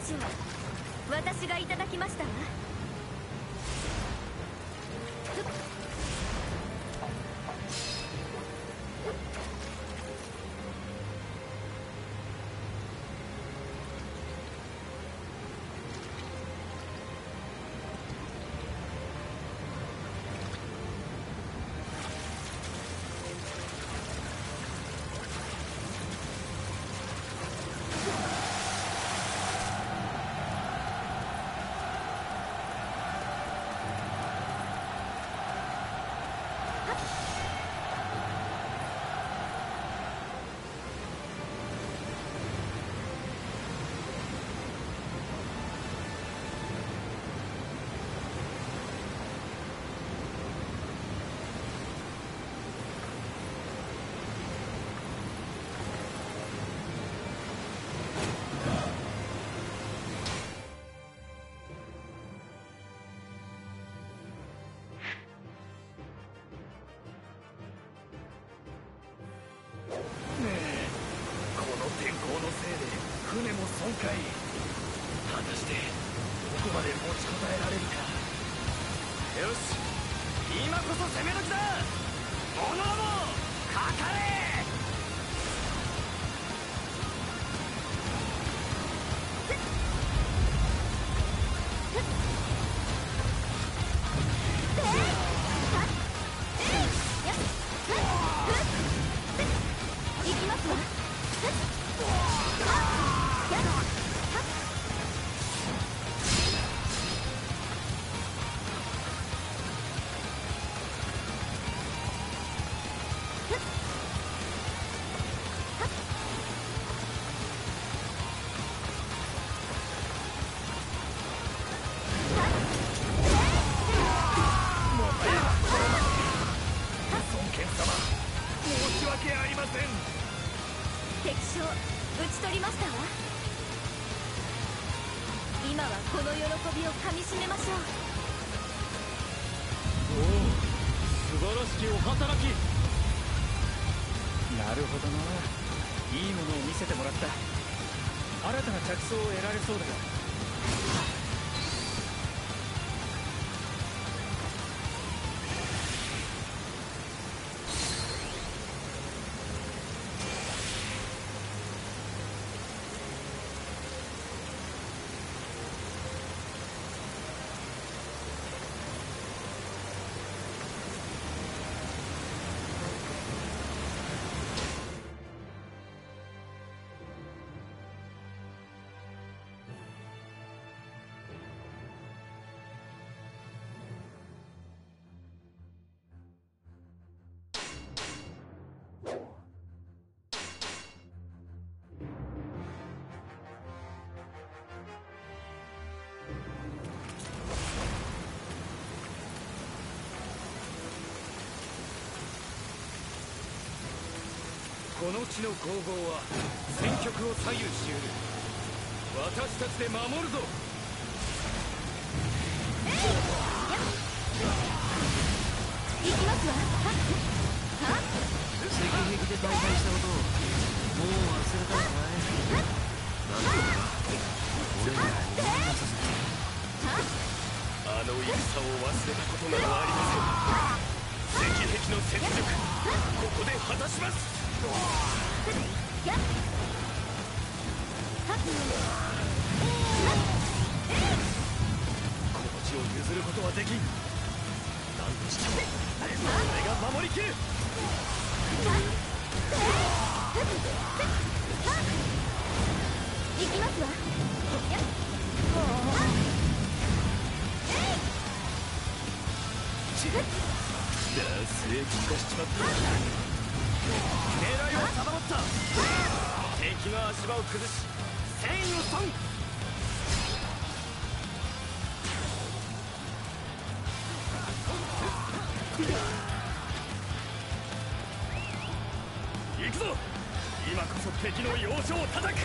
ちは私がいただきましたわ。 船も損壊。果たしてどこまで持ちこたえられるか。よし、今こそ攻め時だ。者どもかかれ。 敵将討ち取りましたわ。今はこの喜びをかみしめましょう。 おお、素晴らしきお働き。なるほどな、いいものを見せてもらった。新たな着想を得られそうだよ。 この地の攻防は戦局を左右しうる。私たちで守るぞ。 行きますわ。 石壁で大敗したことをもう忘れたのかい。なんとか俺に思い出させて。 あの戦を忘れたことなどありません。石壁の雪辱、ここで果たします。この地を譲ることはできん。何としても俺が守りきる。 行きますわ。 末気がしちまった。狙いは定まった。敵の足場を崩し戦意を損。行くぞ。今こそ敵の要所を叩く。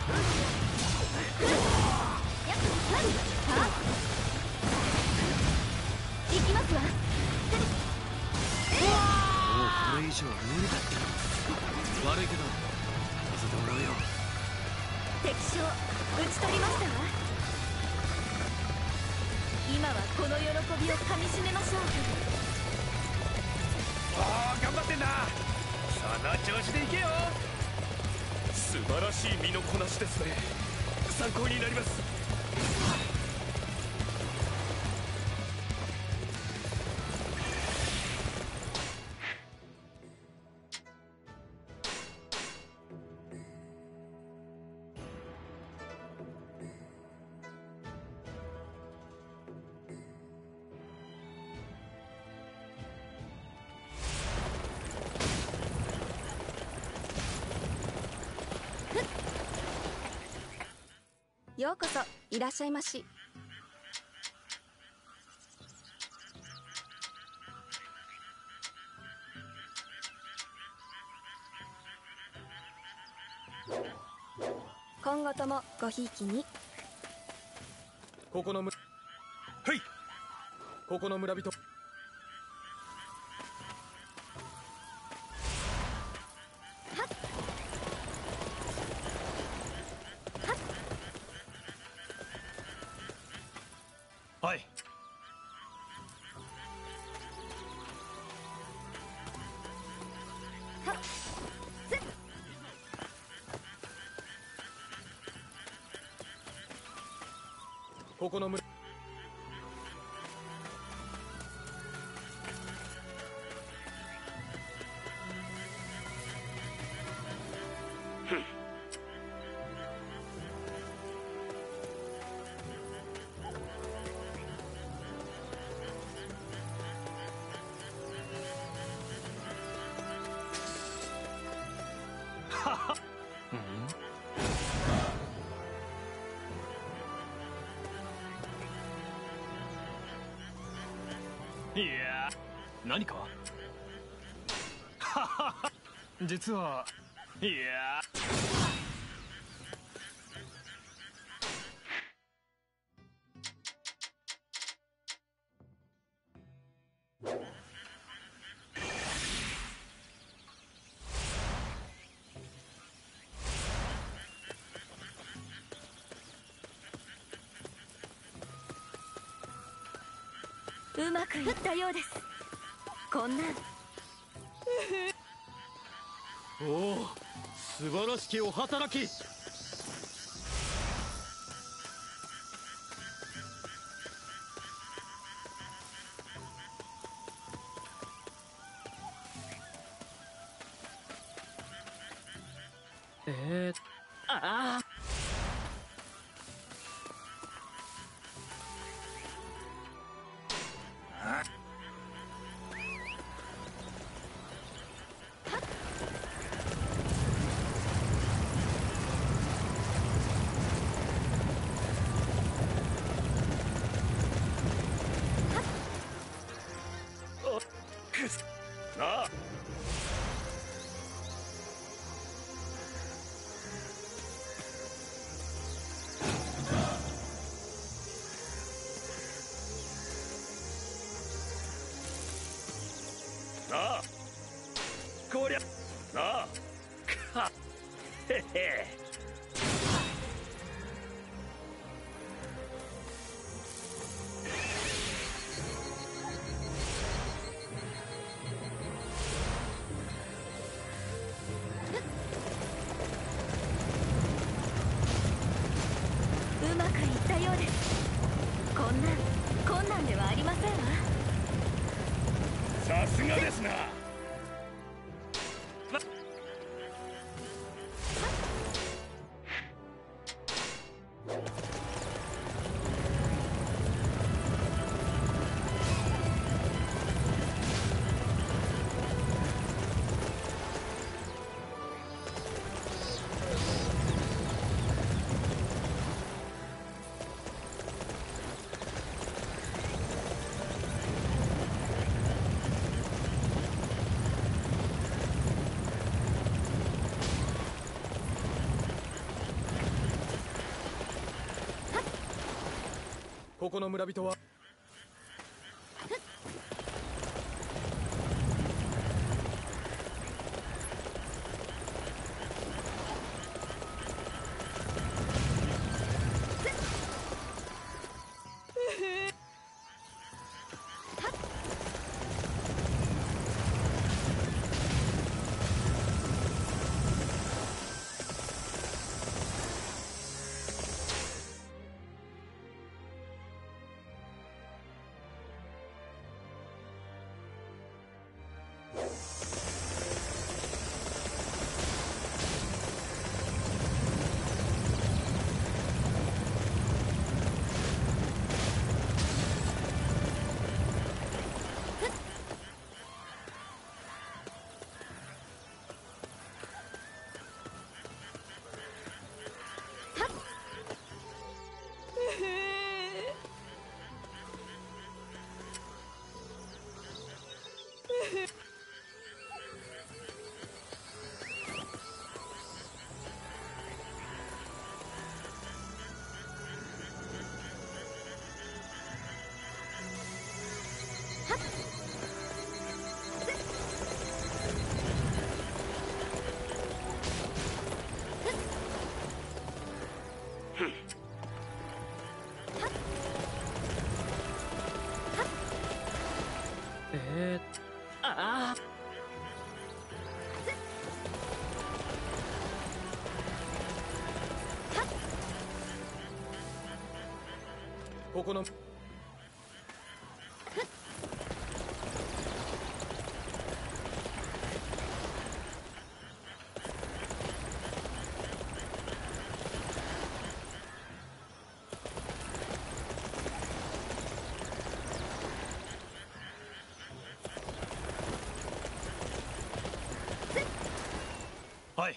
行きますわ。 もうこれ以上は無理だって。悪いけどさせてもらうよ。 敵将討ち取りましたわ。今はこの喜びをかみしめましょう。 ああ頑張ってんな。その調子でいけよ。素晴らしい身のこなしですね。参考になります。 ようこそいらっしゃいまし。今後ともごひいきに。 ここのはいここの村人。はい。ここの村。いや何か実はいやうまくいったようです。こんなんおお、素晴らしきお働き。 ああなあ。なあこりゃなあかへへ。 うまくいったようです。困難ではありませんわ。 さすがですな。 ここの村人はああ。 ここのはい。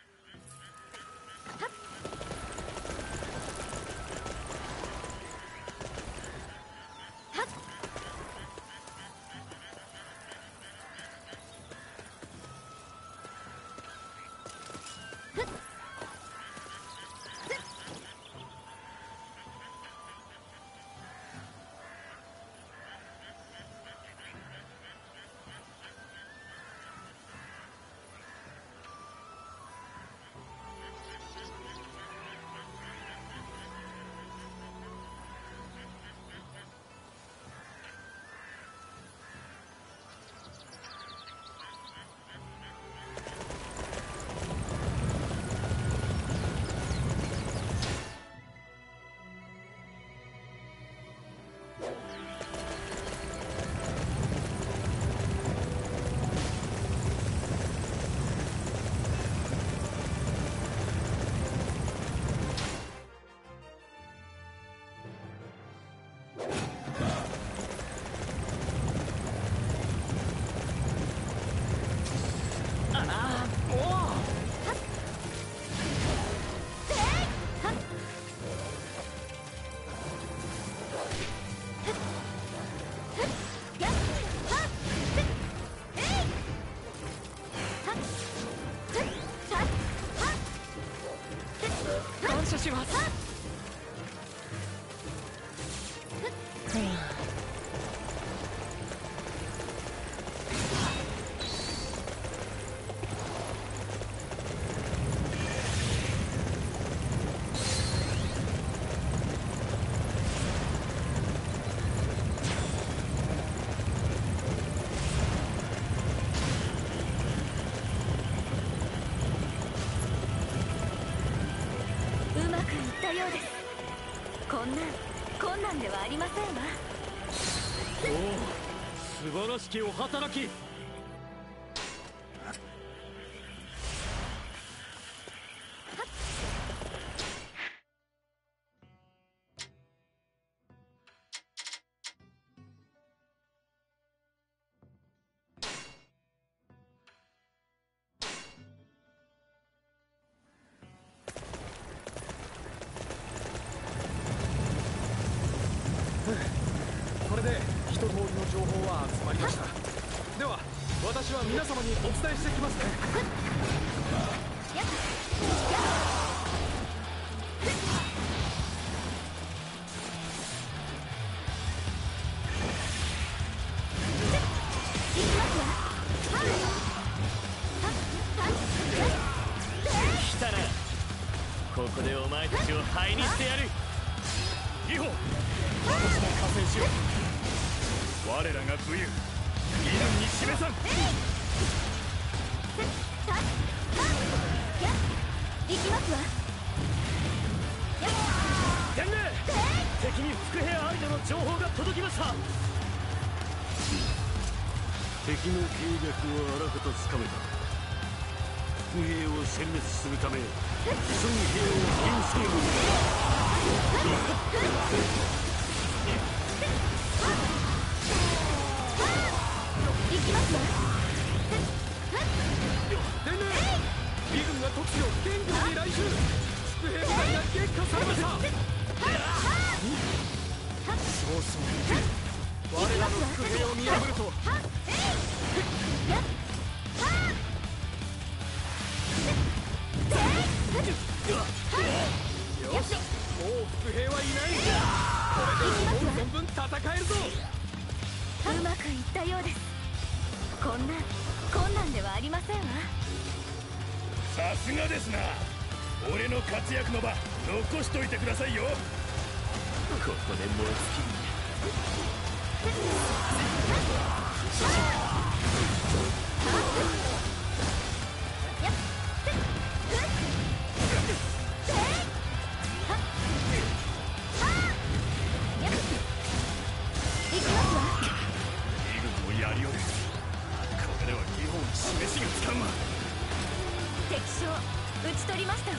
感謝します。 うまくいったようです。困難ではありませんわ。 おお、素晴らしきお働き。 これで一通りの情報は集まりました。では私は皆様にお伝えしてきますね。 ここでお前たちを灰にしてやる。リホ、私も加勢しよう。我らが武勇、義軍に示さん。 行きますわ。 天霊、敵に伏兵ありとの情報が届きました。 敵の計略をあらかたつかめた。伏兵を殲滅するため孫兵を厳正に。 行きますわ。 天霊、義軍が突如元軍に来襲。伏兵部隊が撃破されました。そうそう、我らの伏兵を見破ると。よし、もう伏兵はいない。これで思う存分戦えるぞ。 うまくいったようです。困難ではありませんわ。 さすがですな。俺の活躍の場残しといてくださいよ。ここでもう好きに。 行きますわ。 義軍もやりおる。これでは義本示しがつかんわ。 敵将討ち取りましたわ。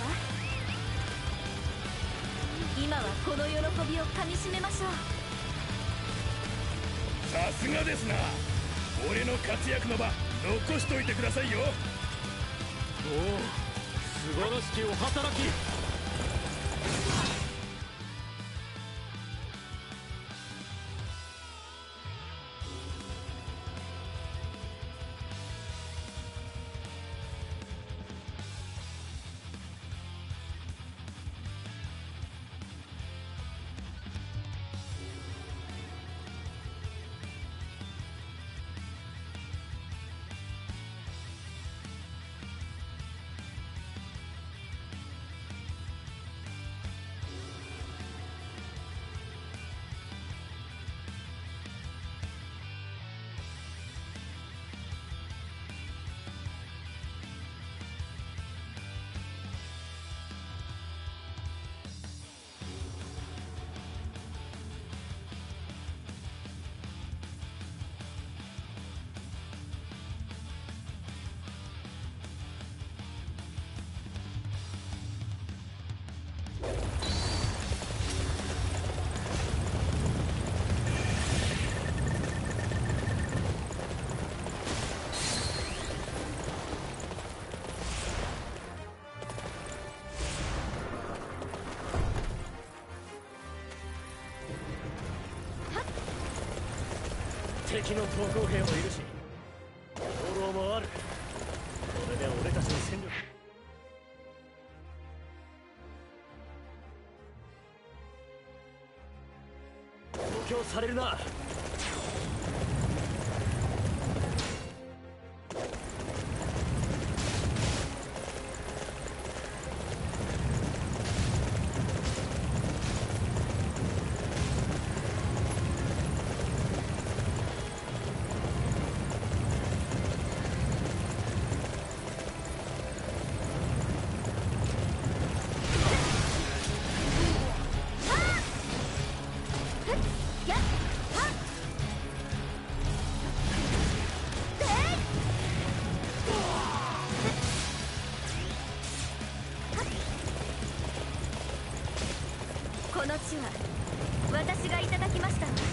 今はこの喜びをかみしめましょう。 さすがですな。俺の活躍の場残しといてくださいよ。おお、素晴らしきお働き。敵の投降兵もいるし、放浪もある。これで俺たちの戦力。補強されるな。 この地は私がいただきましたわ。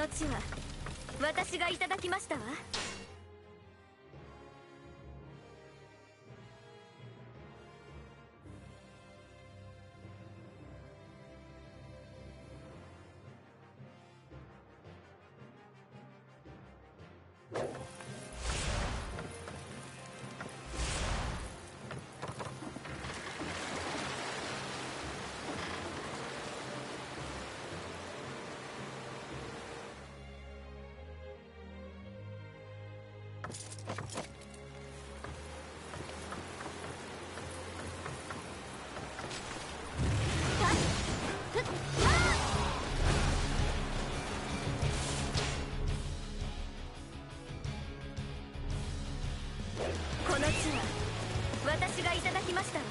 の地は私がいただきましたわ。この地は私がいただきましたわ。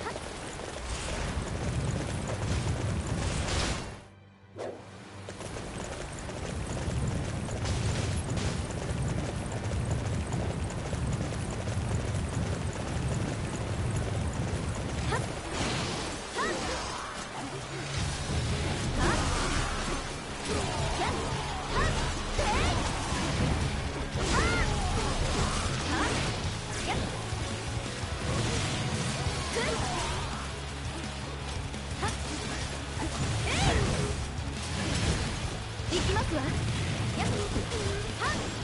行きますわ。やっはっ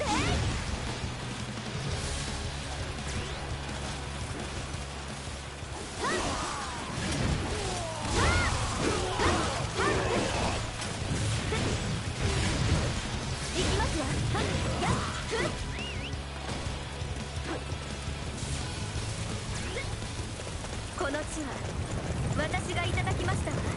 行きますわ。はっやっふっこの地は私がいただきましたわ。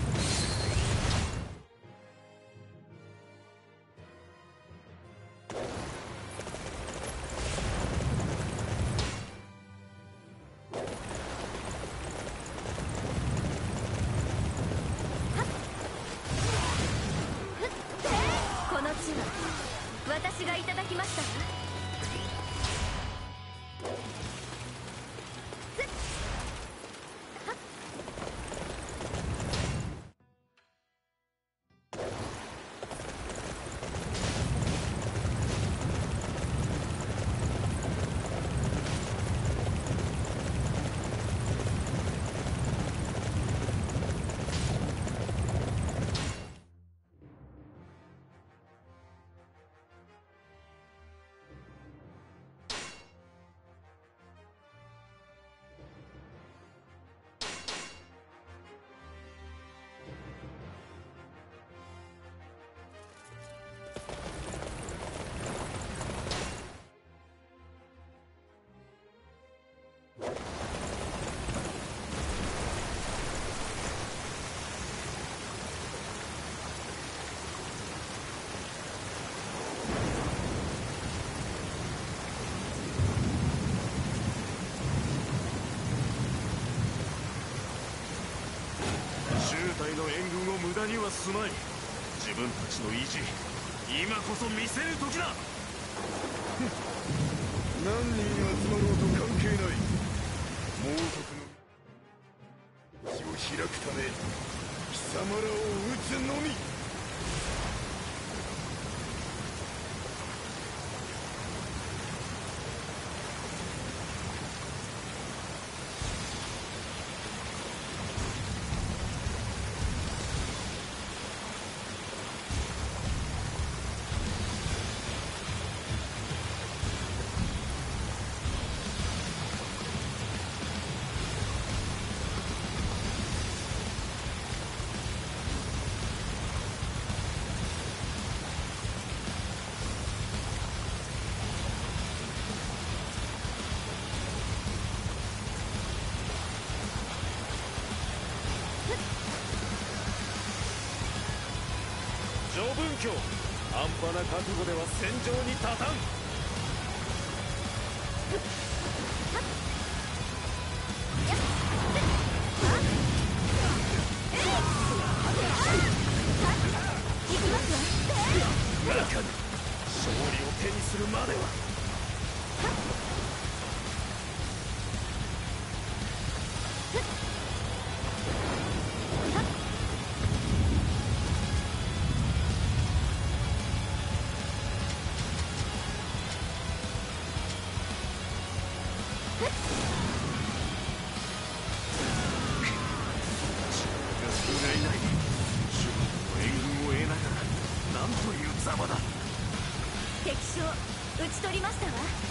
この地は私がいただきましたわ。 周隊の援軍を無駄にはすまい。自分たちの意地、今こそ見せる時だ。 何人集まろうと関係ない。猛徳の道を開くため貴様らを撃つのみ。 諸分教、半端な覚悟では戦場に立たん。勝利を手にするまでは。 ましたわ。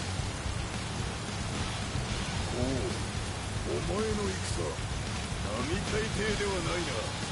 お前の戦、並大抵ではないな。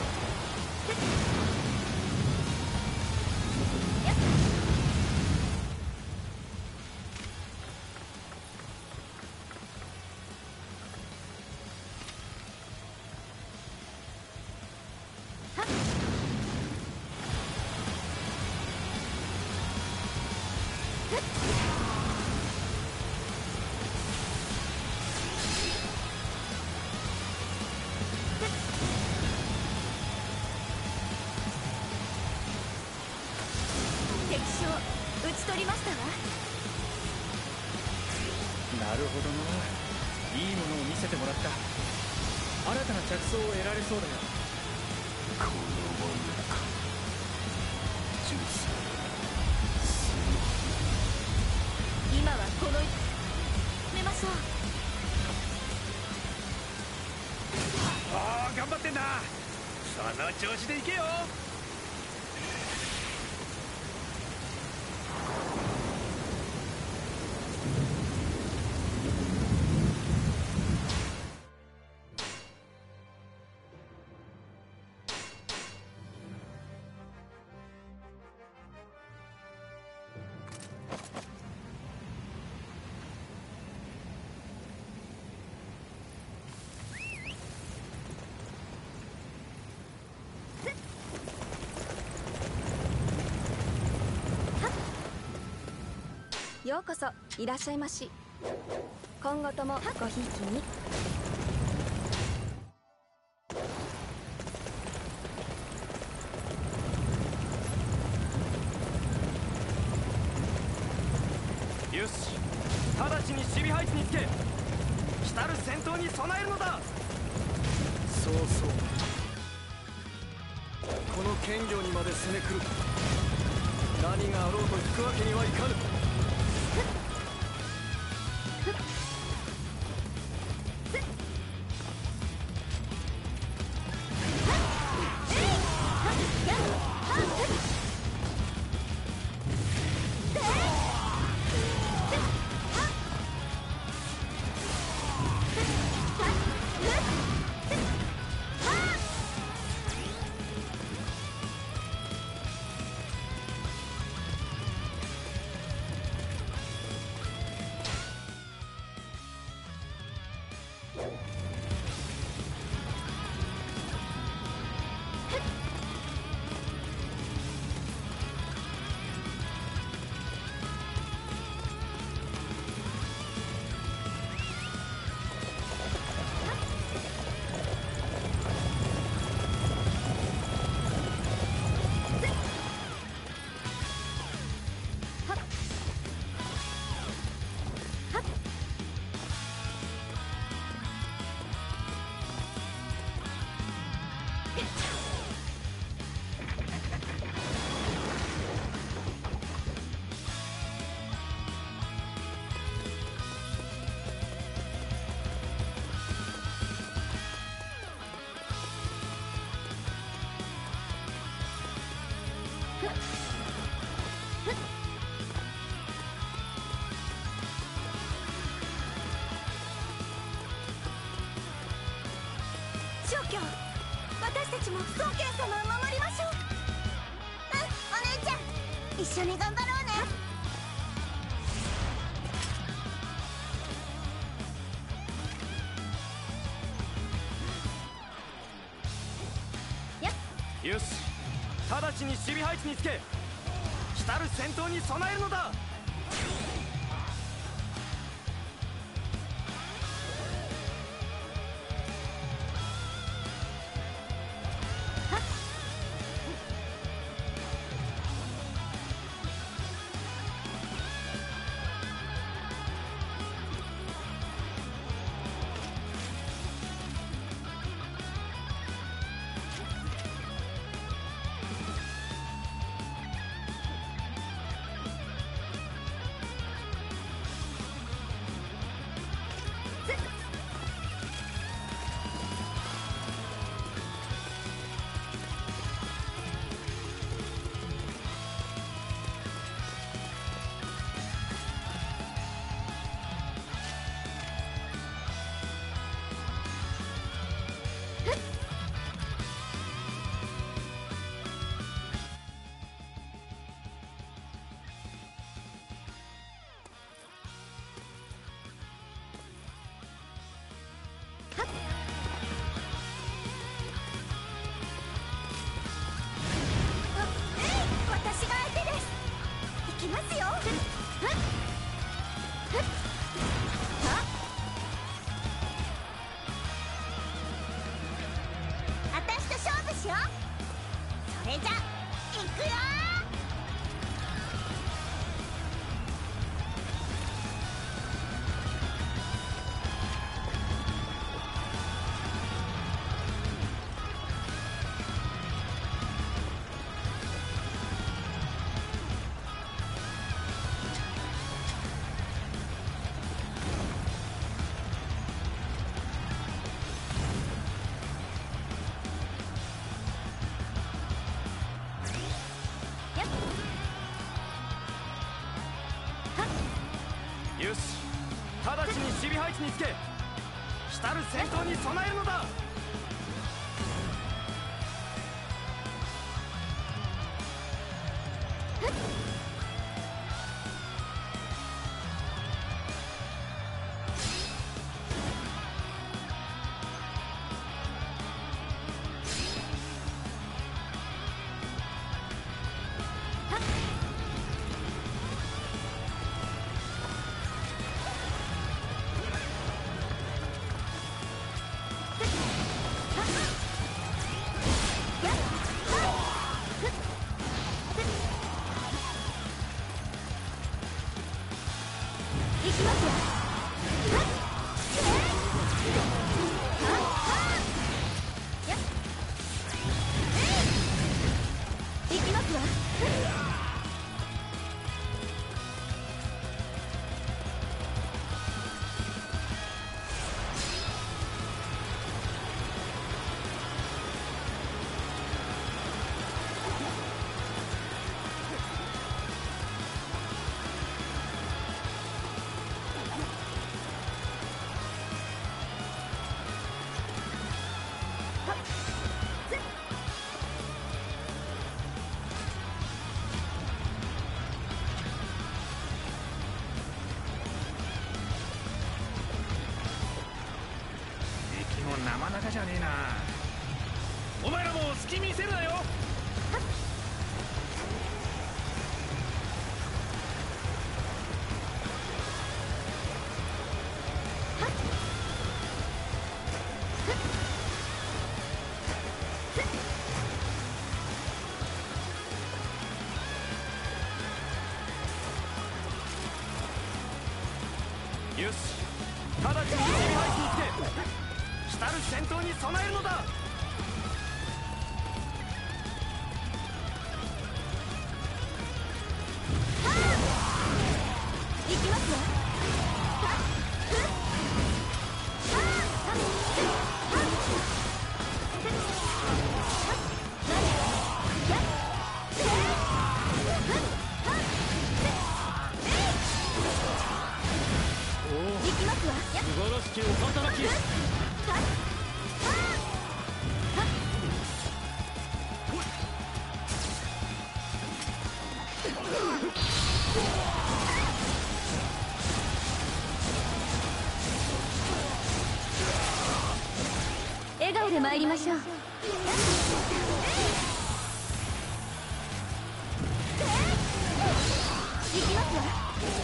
敵将討ち取りましたわ。 なるほどな。いいものを見せてもらった。新たな着想を得られそうだよ。 このままか。ジュース今はこのめましょう。 ああ、頑張ってんな。その調子でいけよ。 ようこそいらっしゃいまし。今後ともごひいきに。 よし、直ちに守備配置につけ、来たる戦闘に備えるのだ。そうそう、この剣領にまで攻め来る。何があろうと引くわけにはいかぬ。 少侠、私たちも宗家様を守りましょう。お姉ちゃん、一緒に頑張ろうね。 よし、直ちに守備配置につけ、来たる戦闘に備えるのだ。 よ。それじゃいくよ。 よし、直ちに守備配置につけ、来たる戦闘に備えるのだ。 なかなかじゃねえな。お前らも隙見せるなよ。 よし、直ちに守備配置につけ、来たる戦闘に備えるのだ。 行きますよ。 素晴らしきお働き。 笑顔で参りましょう。行きますわ。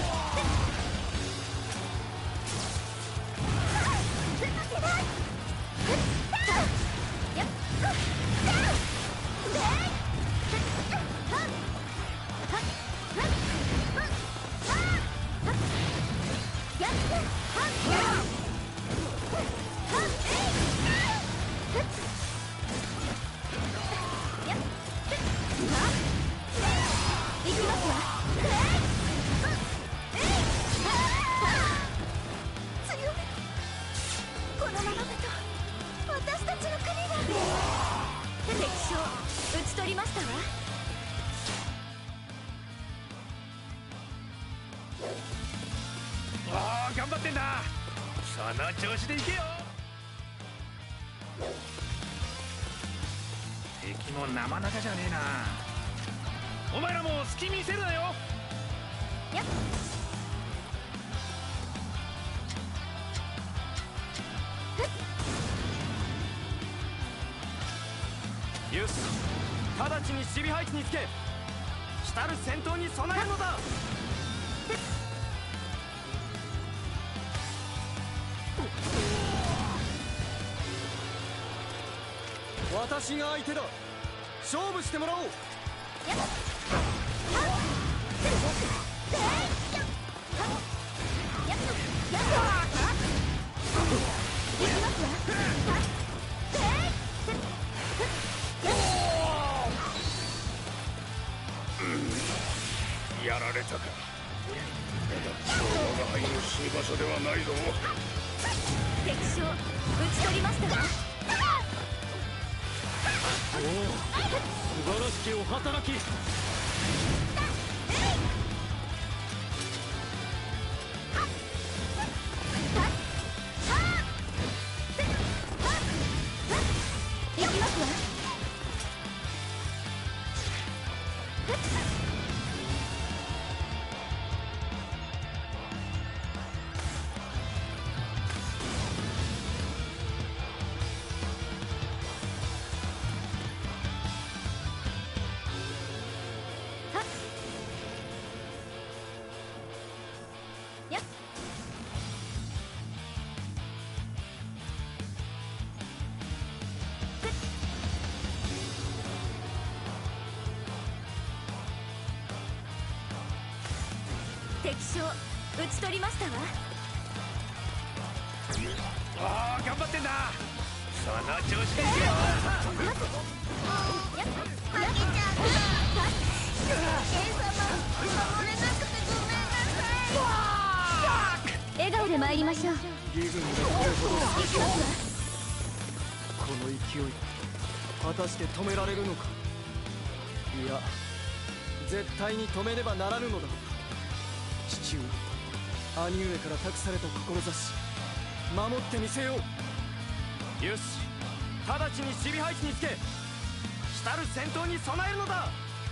討ち取りましたわ。 おー、頑張ってんだ。その調子でいけよ。敵もなまなかじゃねえな。お前らも隙見せるなよ。 やっよし、直ちに守備配置につけ、来たる戦闘に備えるのだ。 私が相手だ。勝負してもらおう。 やられたか。だが我が輩の死に場所ではないぞ。 敵将討ち取りましたわ。 おお、素晴らしきお働き。 行きますわ。敵将討ち取りましたわ。 ああ、頑張ってんだ。その調子でいけよ。 負けちゃった。A 様守れなくてごめんなさい。笑顔で参りましょう。 義軍がこれほど行きますわ。 この勢い果たして止められるのか。いや、絶対に止めねばならぬのだ。父上、兄上から託された志、守ってみせよう。 よし、直ちに守備配置につけ、来たる戦闘に備えるのだ。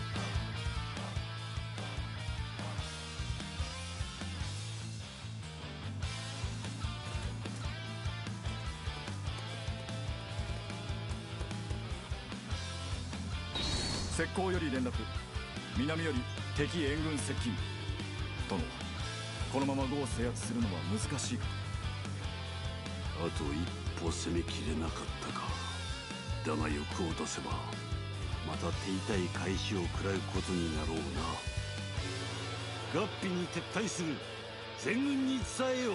石膏より連絡。南より敵援軍接近。殿、このまま呉を制圧するのは難しいかと。 あと一歩攻めきれなかったか。だが欲を出せばまた手痛い返しを食らうことになろうな。合皮に撤退する。全軍に伝えよう。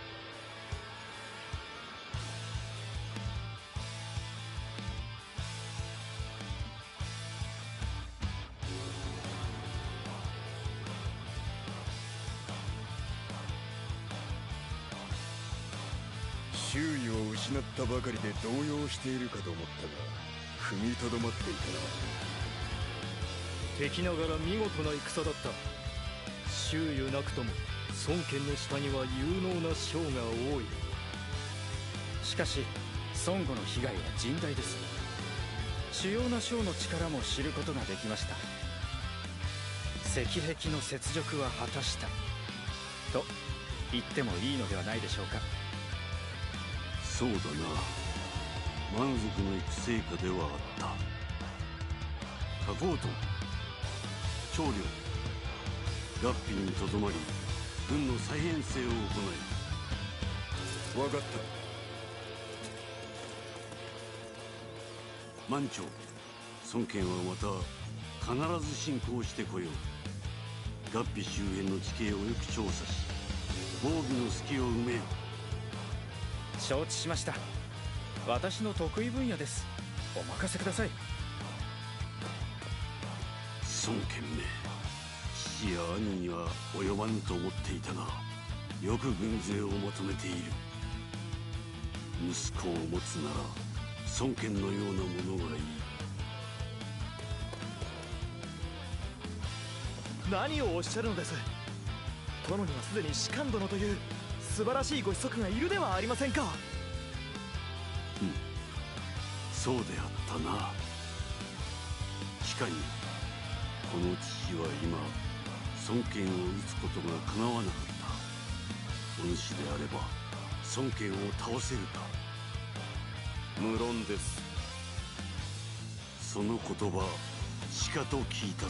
周囲を失ったばかりで動揺しているかと思ったが、踏みとどまっていたな。 敵ながら見事な戦だった。周囲なくとも孫権の下には有能な将が多い。 しかし孫悟の被害は甚大です。主要な将の力も知ることができました。石壁の雪辱は果たしたと言ってもいいのではないでしょうか。 そうだな。満足のいく成果ではあった。加工と長領、合皮にとどまり軍の再編成を行分かった。 満潮、孫権はまた必ず侵攻してこよう。合皮周辺の地形をよく調査し、防備の隙を埋めよ。 承知しました。私の得意分野です。お任せください。 孫権め、父や兄には及ばぬと思っていたが、よく軍勢をまとめている。息子を持つなら孫権のようなものがいい。 何をおっしゃるのです。殿にはすでに士官殿という素晴らしいご子息がいるではありませんか。 うん、そうであったな。しかにこの父は今孫権を討つことがかなわなかった。お主であれば孫権を倒せるか。 無論です。 その言葉しかと聞いたぞ。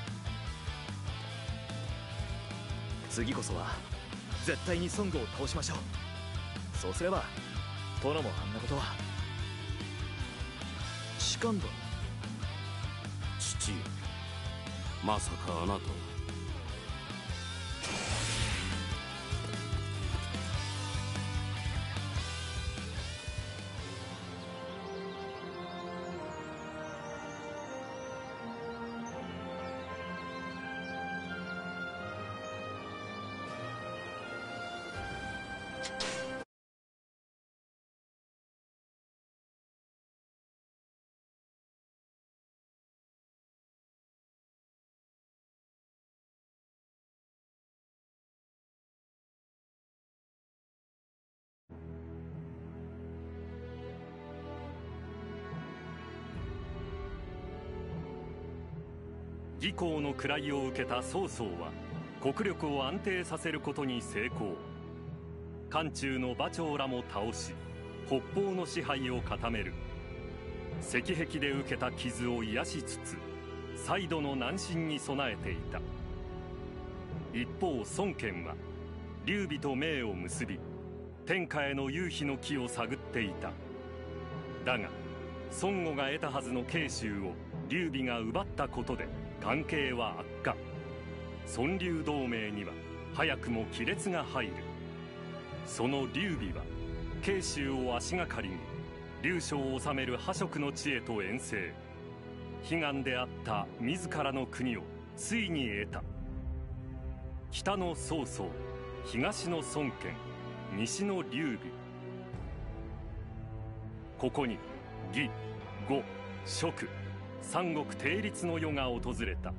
次こそは絶対に孫悟を倒しましょう。そうすれば殿もあんなことは。 士官だ。 父、まさかあなたは。 魏公の位を受けた曹操は国力を安定させることに成功。漢中の馬長らも倒し、北方の支配を固める。石壁で受けた傷を癒しつつ、再度の南進に備えていた。一方孫権は劉備と盟を結び、天下への雄飛の機を探っていた。だが孫悟が得たはずの慶州を劉備が奪ったことで関係は悪化。孫劉同盟には早くも亀裂が入る。その劉備は慶州を足がかりに劉将を治める破蜀の地へと遠征。悲願であった自らの国をついに得た。北の曹操、東の孫権、西の劉備。ここに魏、呉、蜀、三国定立の世が訪れた。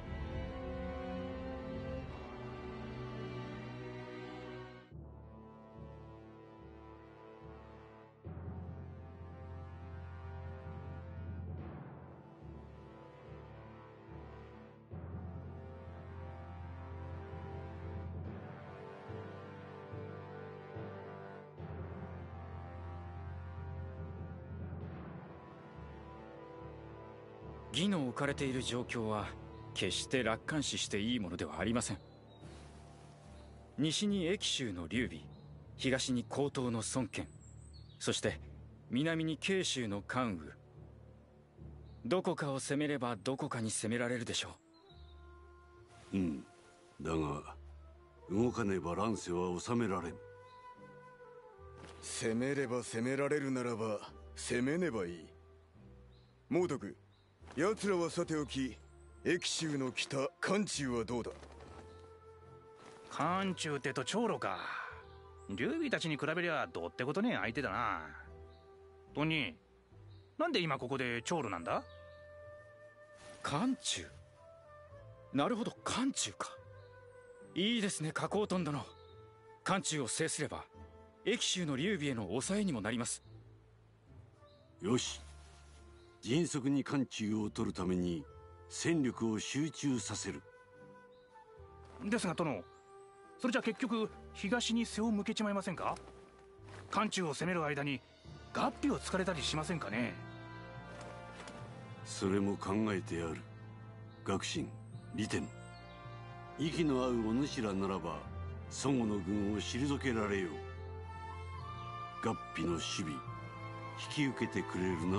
魏の置かれている状況は決して楽観視していいものではありません。西に益州の劉備、東に江東の孫権、そして南に慶州の関羽。どこかを攻めればどこかに攻められるでしょう。だが動かねば乱世は収められん。 攻めれば攻められるならば攻めねばいい。猛徳、奴らはさておき、益州の北漢中はどうだ。 漢中ってと長老か。劉備たちに比べりゃどうってことねえ相手だな。トニー、なんで今ここで長老なんだ。 漢中。なるほど、漢中か。いいですね、加工トン殿。漢中を制すれば益州の劉備への抑えにもなります。 よし、迅速に漢中を取るために戦力を集中させる。 ですが殿、それじゃ結局東に背を向けちまいませんか。漢中を攻める間に合皮を突かれたりしませんかね。 それも考えてある。学信、利天、息の合うお主らならば孫悟の軍を退けられよう。合皮の守備引き受けてくれるな。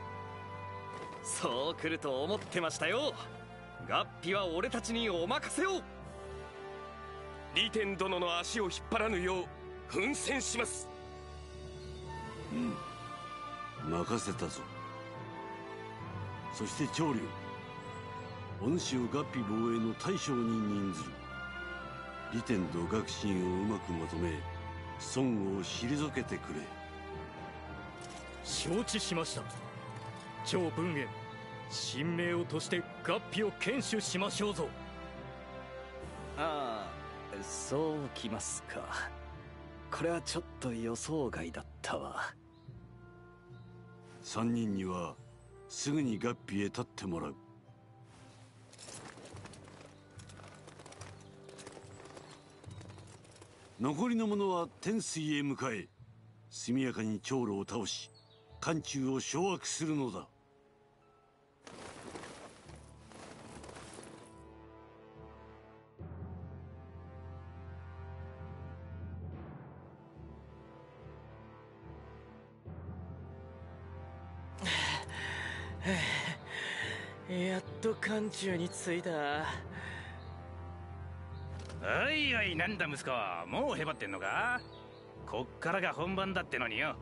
そう来ると思ってましたよ。合皮は俺たちにお任せを。利天殿の足を引っ張らぬよう奮戦します。 任せたぞ。そして長領、お主を合皮防衛の大将に任ずる。利天と学信をうまくまとめ孫悟を退けてくれ。 承知しました。張文元、神明をとして合皮を堅守しましょうぞ。 ああ、そうきますか。これはちょっと予想外だったわ。 3人にはすぐに合皮へ立ってもらう。残りの者は天水へ向かえ、速やかに長老を倒し漢中を掌握するのだ。 やっと漢中に着いた。 おいおい、なんだ息子、もうへばってんのか。こっからが本番だってのによ。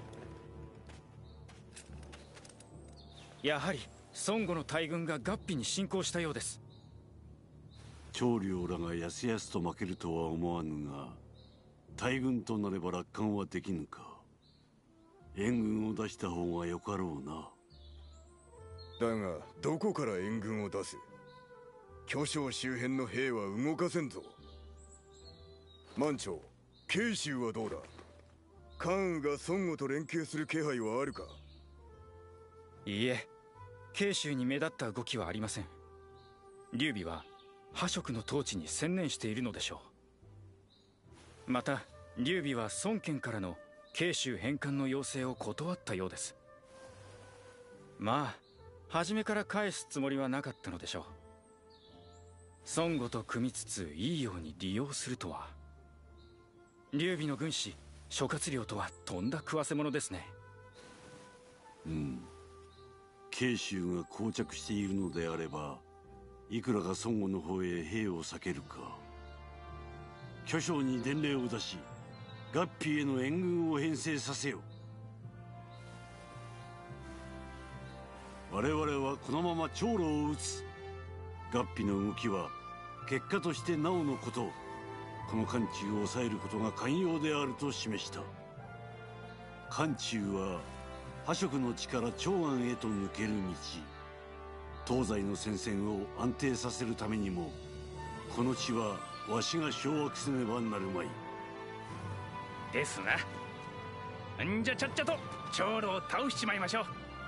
やはり孫悟の大軍が合皮に侵攻したようです。 長領らがやすやすと負けるとは思わぬが、大軍となれば楽観はできぬか。援軍を出した方がよかろうな。 だがどこから援軍を出す。巨匠周辺の兵は動かせんぞ。満長、慶州はどうだ。関羽が孫悟と連携する気配はあるか。 いいえ、慶州に目立った動きはありません。劉備は破色の統治に専念しているのでしょう。また劉備は孫権からの慶州返還の要請を断ったようです。まあ初めから返すつもりはなかったのでしょう。孫悟と組みつついいように利用するとは。劉備の軍師諸葛亮とはとんだ食わせ者ですね。 慶州が膠着しているのであれば、いくらか孫悟の方へ兵を避けるか。巨匠に伝令を出し、合皮への援軍を編成させよ。我々はこのまま長老を討つ。合皮の動きは結果としてなおのこと、この漢中を抑えることが肝要であると示した。漢中は破色の地から長安へと抜ける道。東西の戦線を安定させるためにも、この地はわしが掌握せねばなるまい。 ですな。んじゃちゃっちゃと長老を倒しちまいましょう。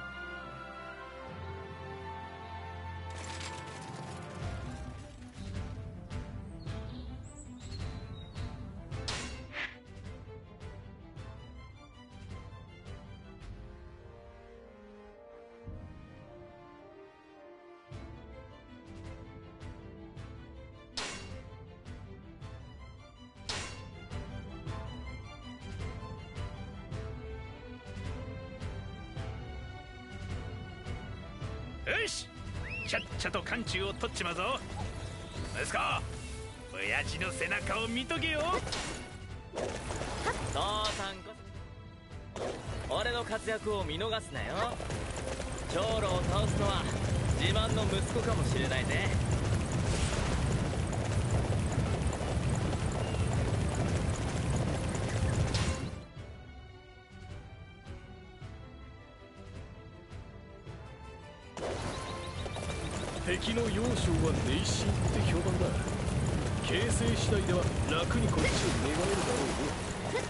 よし、ちゃっちゃと漢中を取っちまうぞ。息子、親父の背中を見とけよ。 父さんこ俺の活躍を見逃すなよ。長老を倒すのは自慢の息子かもしれないぜ。 敵の要衝は内心って評判だ。形勢次第では楽にこっちを願えるだろうよ。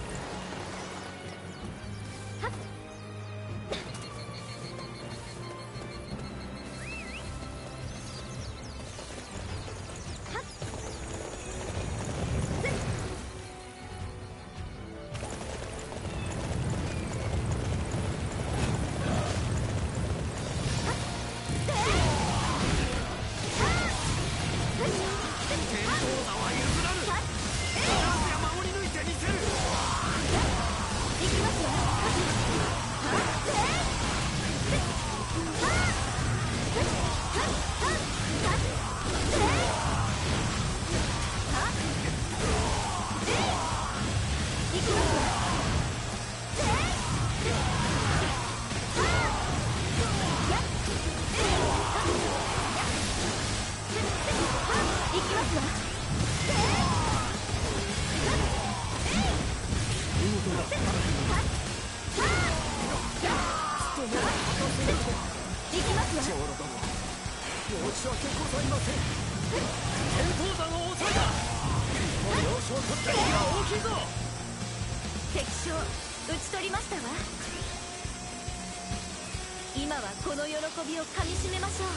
今はこの喜びをかみしめましょう。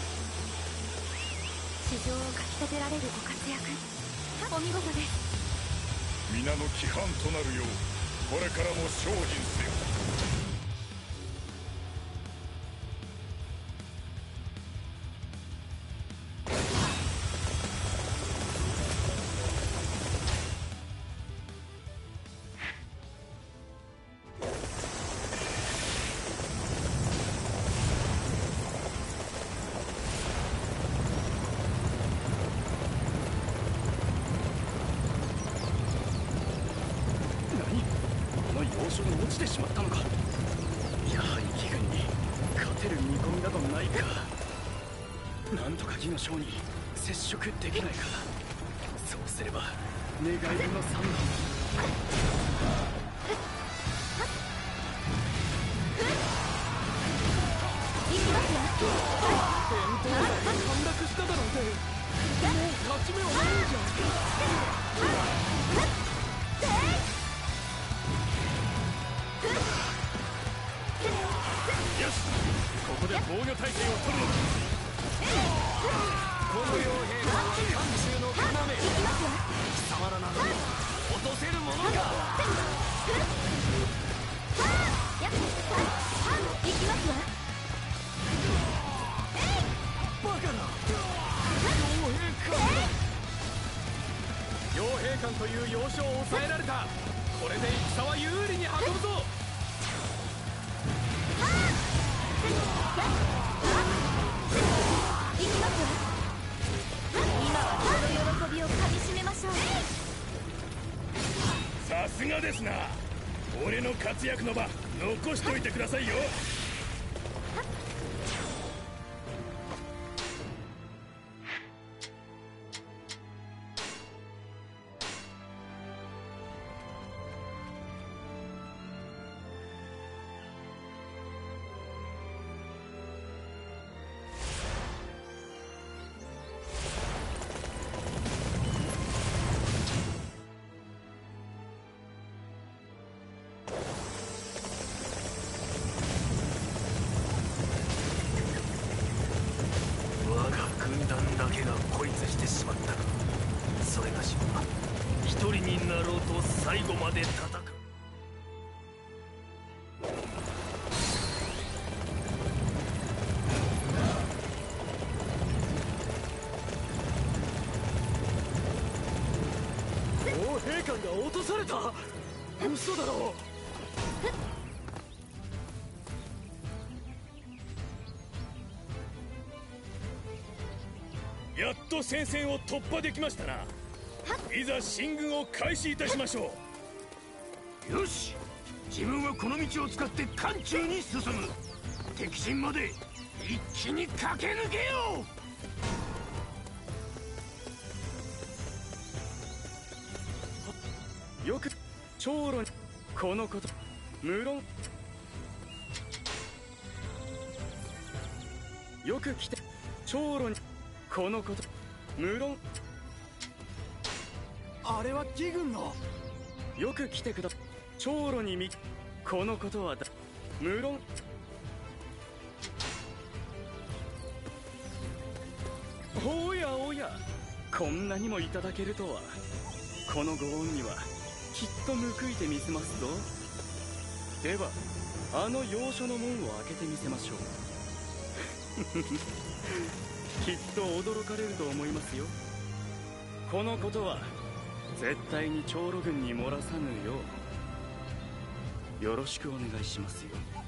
市場をかき立てられるご活躍、お見事です。 皆の規範となるようこれからも精進せよ。 てる見込みなどないか。なんとか義の将に接触できないか。そうすれば願い分の3番。戦闘が陥落しただなんて、もう勝ち目はないじゃん。よし、ここで防御体制を取るのだ。 この傭兵は漢中の要。貴様らなど落とせるものか。 行きますわ。 バカな傭兵官という要所を抑えられた。これで戦は有利に運ぶぞ。 行きますわ。今はその喜びをかみしめましょう。 さすがですな。俺の活躍の場残しといてくださいよ。 最後まで戦う。 傭兵官が落とされた。嘘だろ。 やっと戦線を突破できましたな。いざ進軍を開始いたしましょう。よし、自分はこの道を使って漢中に進む。敵陣まで一気に駆け抜けよう。よく長老にこのこと無論よく来て長老にこのこと無論あれは義軍のよく来てくだ長老にこのことは無論おやおや、こんなにもいただけるとは。このご恩にはきっと報いてみせますぞ。ではあの要所の門を開けてみせましょう。きっと驚かれると思いますよ。このことは絶対に長老軍に漏らさぬようよろしくお願いしますよ。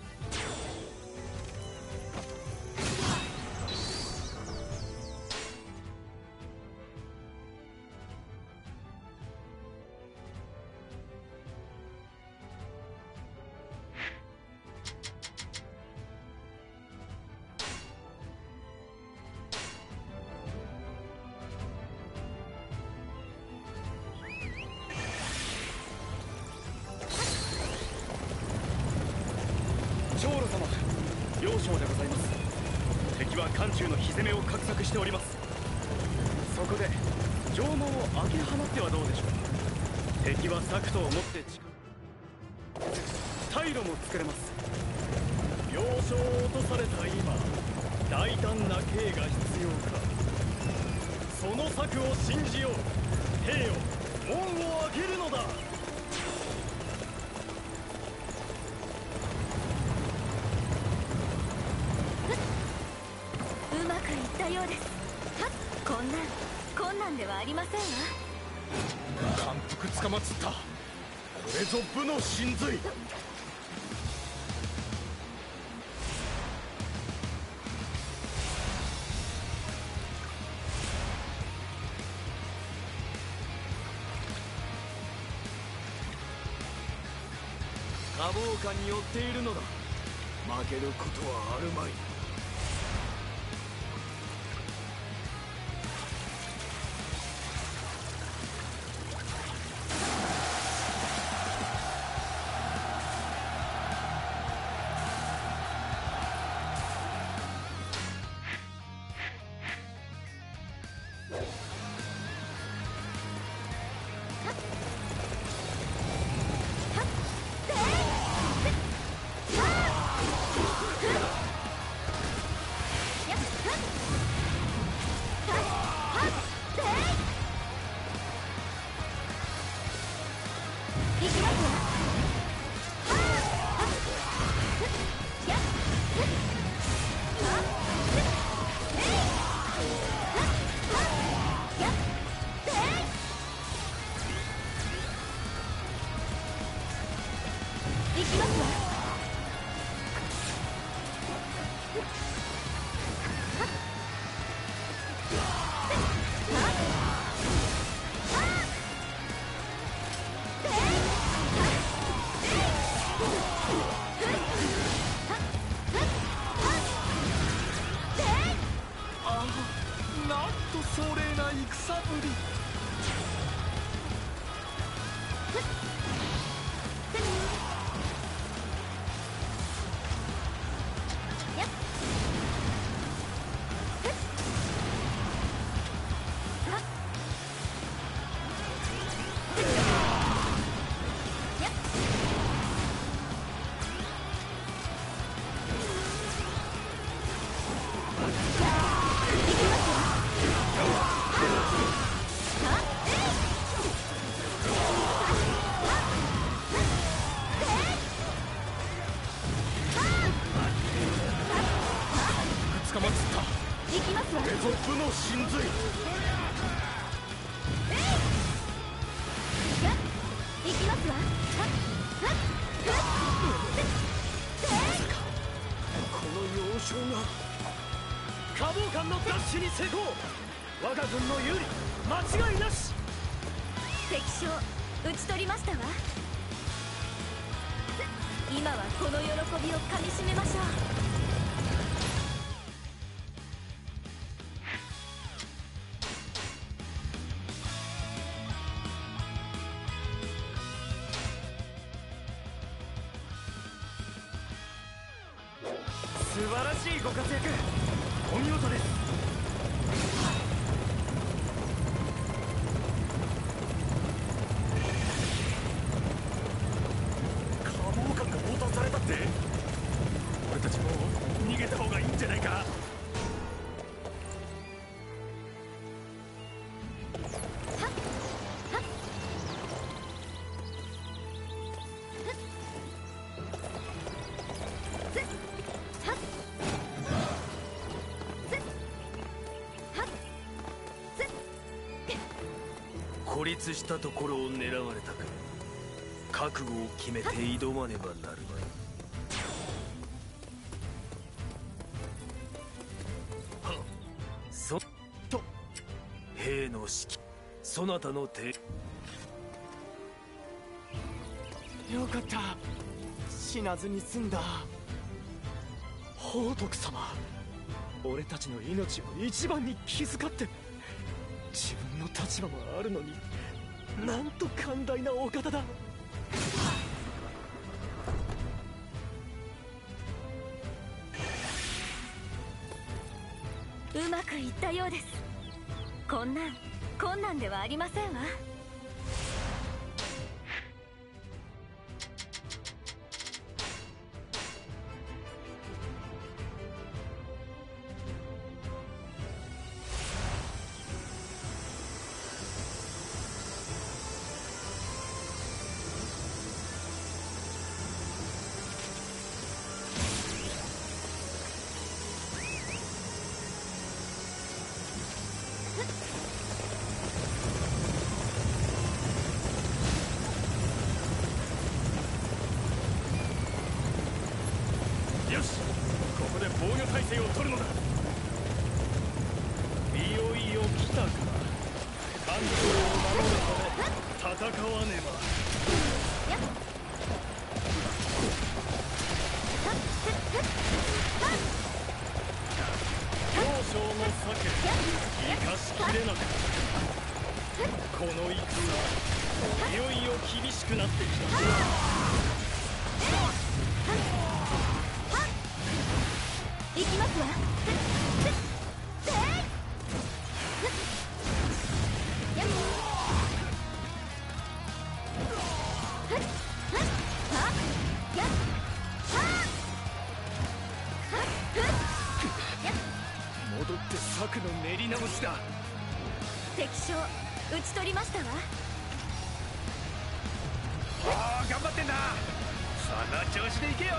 長老様、楊将でございます。敵は漢中の火攻めを画策しております。そこで城門を開け放ってはどうでしょう。敵は策とをもって退路も作れます。 要所を落とされた今、大胆な刑が必要か。その策を信じよう。兵よ、門を開けるのだ。 うまくいったようです。困難ではありませんわ。 感服つかまつった。これぞ武の神髄。 多忙感によっているのだ。 負けることはあるまい。 今はこの喜びをかみしめましょう。 素晴らしいご活躍、お見事です。俺たちも逃げた方がいいんじゃないか。孤立したところを狙われたか。覚悟を決めて挑まねばなるまい。そと兵の指揮、そなたの手。 よかった、死なずに済んだ。宝徳様、俺たちの命を一番に気遣って。自分の立場もあるのに、なんと寛大なお方だ。 うまくいったようです。困難ではありませんわ。 よし、ここで防御態勢を取るのだ。いよいよ来たか。関東を守るため戦わねば。 け生かしきれなかった。この息はいよいよ厳しくなってきた。 行きますわ。 戻って策の練り直しだ。 敵将討ち取りましたわ。 ああ頑張ってんだ。その調子でいけよ。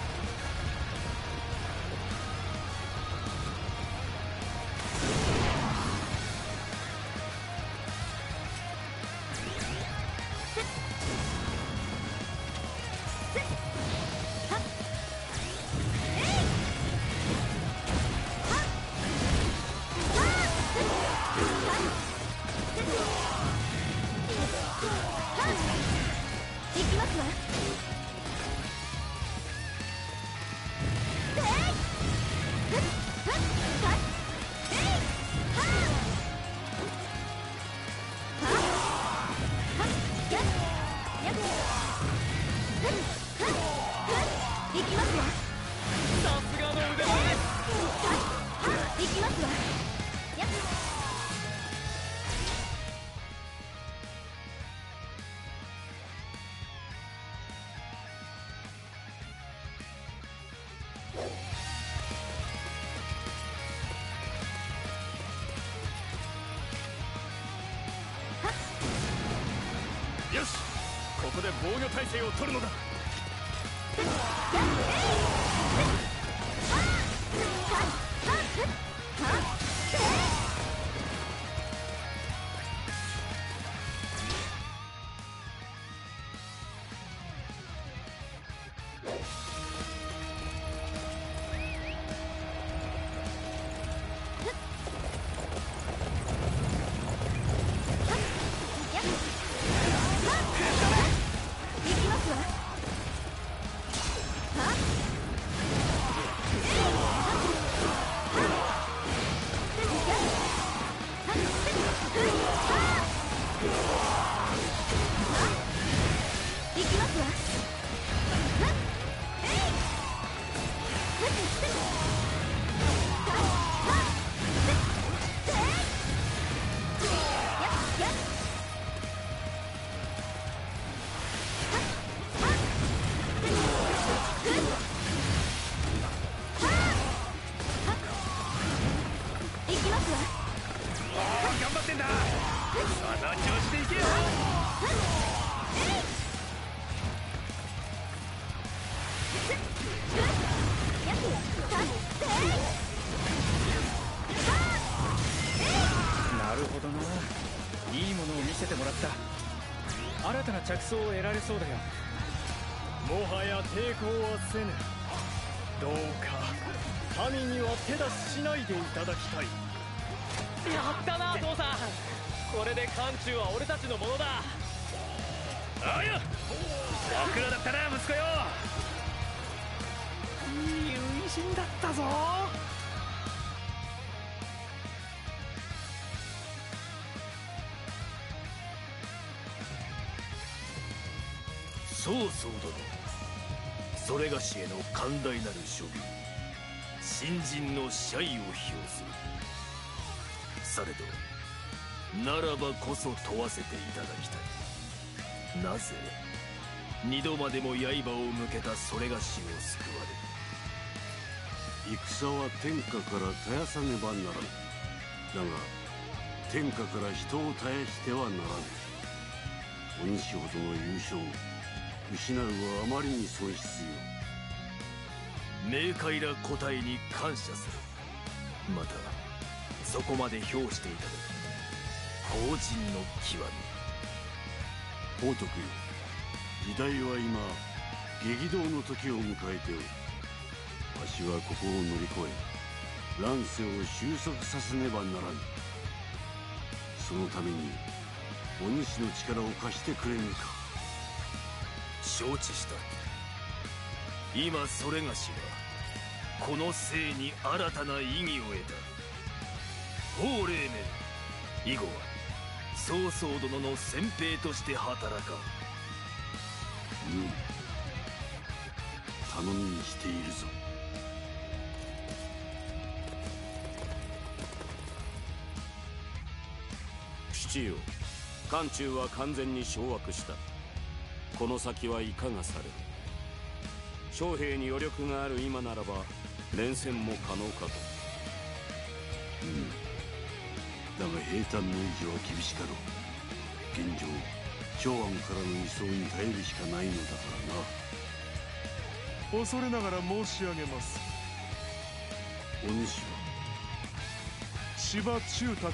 行きますわ。行きますわ。 さすがの腕前です。 行きますわ。 よし、ここで防御態勢を取るのだ。頑張ってんだ。その調子でいけよ。 なるほどな。いいものを見せてもらった。新たな着想を得られそうだよ。 もはや抵抗はせぬ。どうか民には手出ししないでいただきたい。 やったな父さん。これで漢中は俺たちのものだ。 あやご苦労だったな息子よ。いい初陣だったぞ。 そうそうだな。それがしへの寛大なる処遇、新人の謝意を表する。されどならばこそ問わせていただきたい。なぜ二度までも刃を向けたそれがしを救われる。 戦は天下から絶やさねばならぬ。だが天下から人を絶やしてはならぬ。お主ほどの優勝失うはあまりに損失よ。 明快な答えに感謝する。またそこまで評していただく後人の極み。 宝徳よ、時代は今激動の時を迎えておる。わしはここを乗り越え乱世を収束させねばならぬ。そのためにお主の力を貸してくれぬか。 承知した。今それがしはこの生に新たな意義を得た。 法令め、以後は曹操殿の先兵として働かん。 頼みにしているぞ。 父よ、漢中は完全に掌握した。この先はいかがされる。将兵に余力がある今ならば連戦も可能かと。 だが平坦の維持は厳しかろう。現状長安からの輸送に頼るしかないのだからな。 恐れながら申し上げます。 お主は司馬中達です。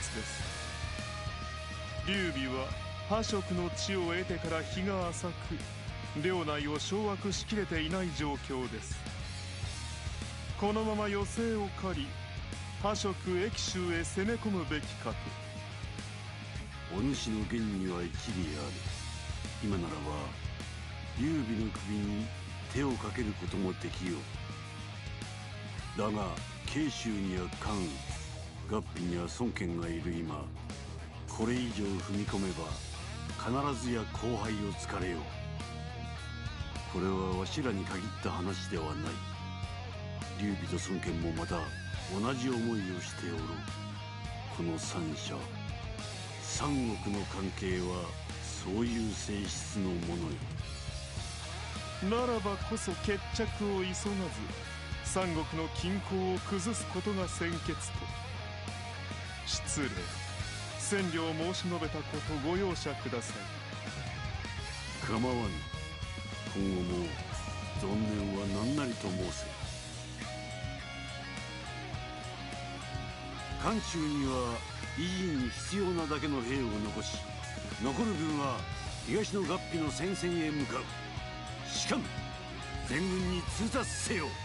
劉備は破蜀の地を得てから日が浅く、領内を掌握しきれていない状況です。このまま余勢を借り破蜀益州へ攻め込むべきかと。 お主の言には一理ある。今ならば劉備の首に手をかけることもできよう。だが慶州には関羽、合肥には孫権がいる今、これ以上踏み込めば必ずや後輩を突かれよう。これはわしらに限った話ではない。劉備と孫権もまた同じ思いをしておろう。この三者三国の関係はそういう性質のものよ。 ならばこそ決着を急がず三国の均衡を崩すことが先決と。失礼、千両申し述べたことご容赦ください。 構わぬ。今後も存念は何なりと申せ。漢中には維持に必要なだけの兵を残し、残る軍は東の合肥の戦線へ向かう。しかも全軍に通達せよ。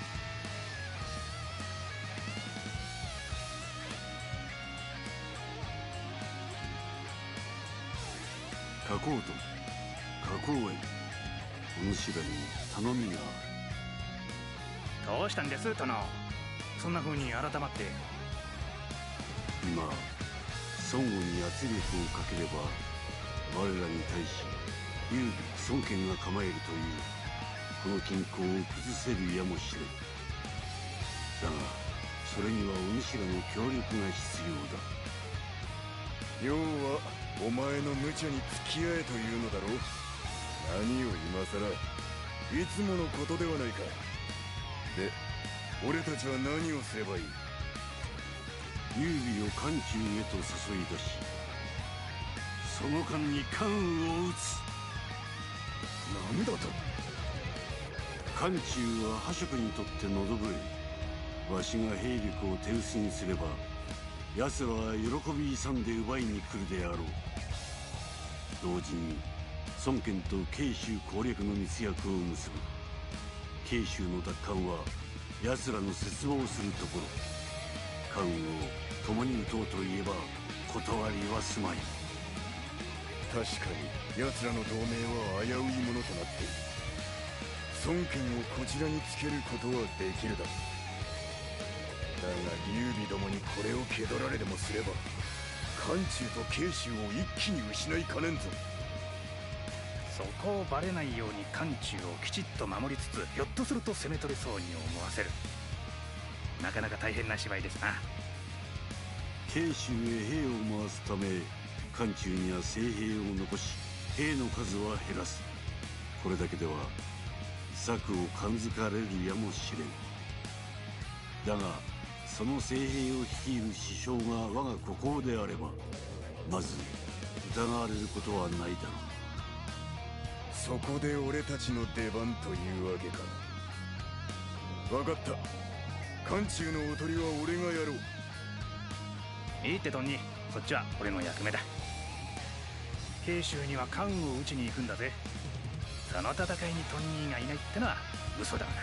加工と加工園、お主らに頼みがある。 どうしたんです殿。そんな風に改まって。 今孫悟に圧力をかければ我らに対し劉備孫権が構えるというこの均衡を崩せるやもしれん。だがそれにはお主らの協力が必要だ。 要はお前の無茶に付き合えというのだろう。何を今さら、いつものことではないか。で、俺たちは何をすればいい。 劉備を漢中へと誘い出し、その間に関羽を討つ。 何だと。 漢中は破蜀にとってのどぐれ。わしが兵力を手薄にすれば奴らは喜び勇んで奪いに来るであろう。同時に孫権と慶州攻略の密約を結ぶ。慶州の奪還は奴らの切望するところ。関羽を共に討とうといえば断りはすまい。 確かに奴らの同盟は危ういものとなっている。孫権をこちらにつけることはできるだろう。だが劉備どもにこれを蹴取られでもすれば漢中と慶州を一気に失いかねんぞ。 そこをバレないように漢中をきちっと守りつつ、ひょっとすると攻め取れそうに思わせる。なかなか大変な芝居ですな。 慶州へ兵を回すため漢中には精兵を残し、兵の数は減らす。これだけでは策を感づかれるやもしれん。だがその精兵を率いる師匠が我が孤高であればまず疑われることはないだろう。 そこで俺たちの出番というわけか。分かった。漢中のおとりは俺がやろう。 いいってトンニ、そっちは俺の役目だ。慶州には関羽を討ちに行くんだぜ。その戦いにトンニーがいないってのは嘘だな。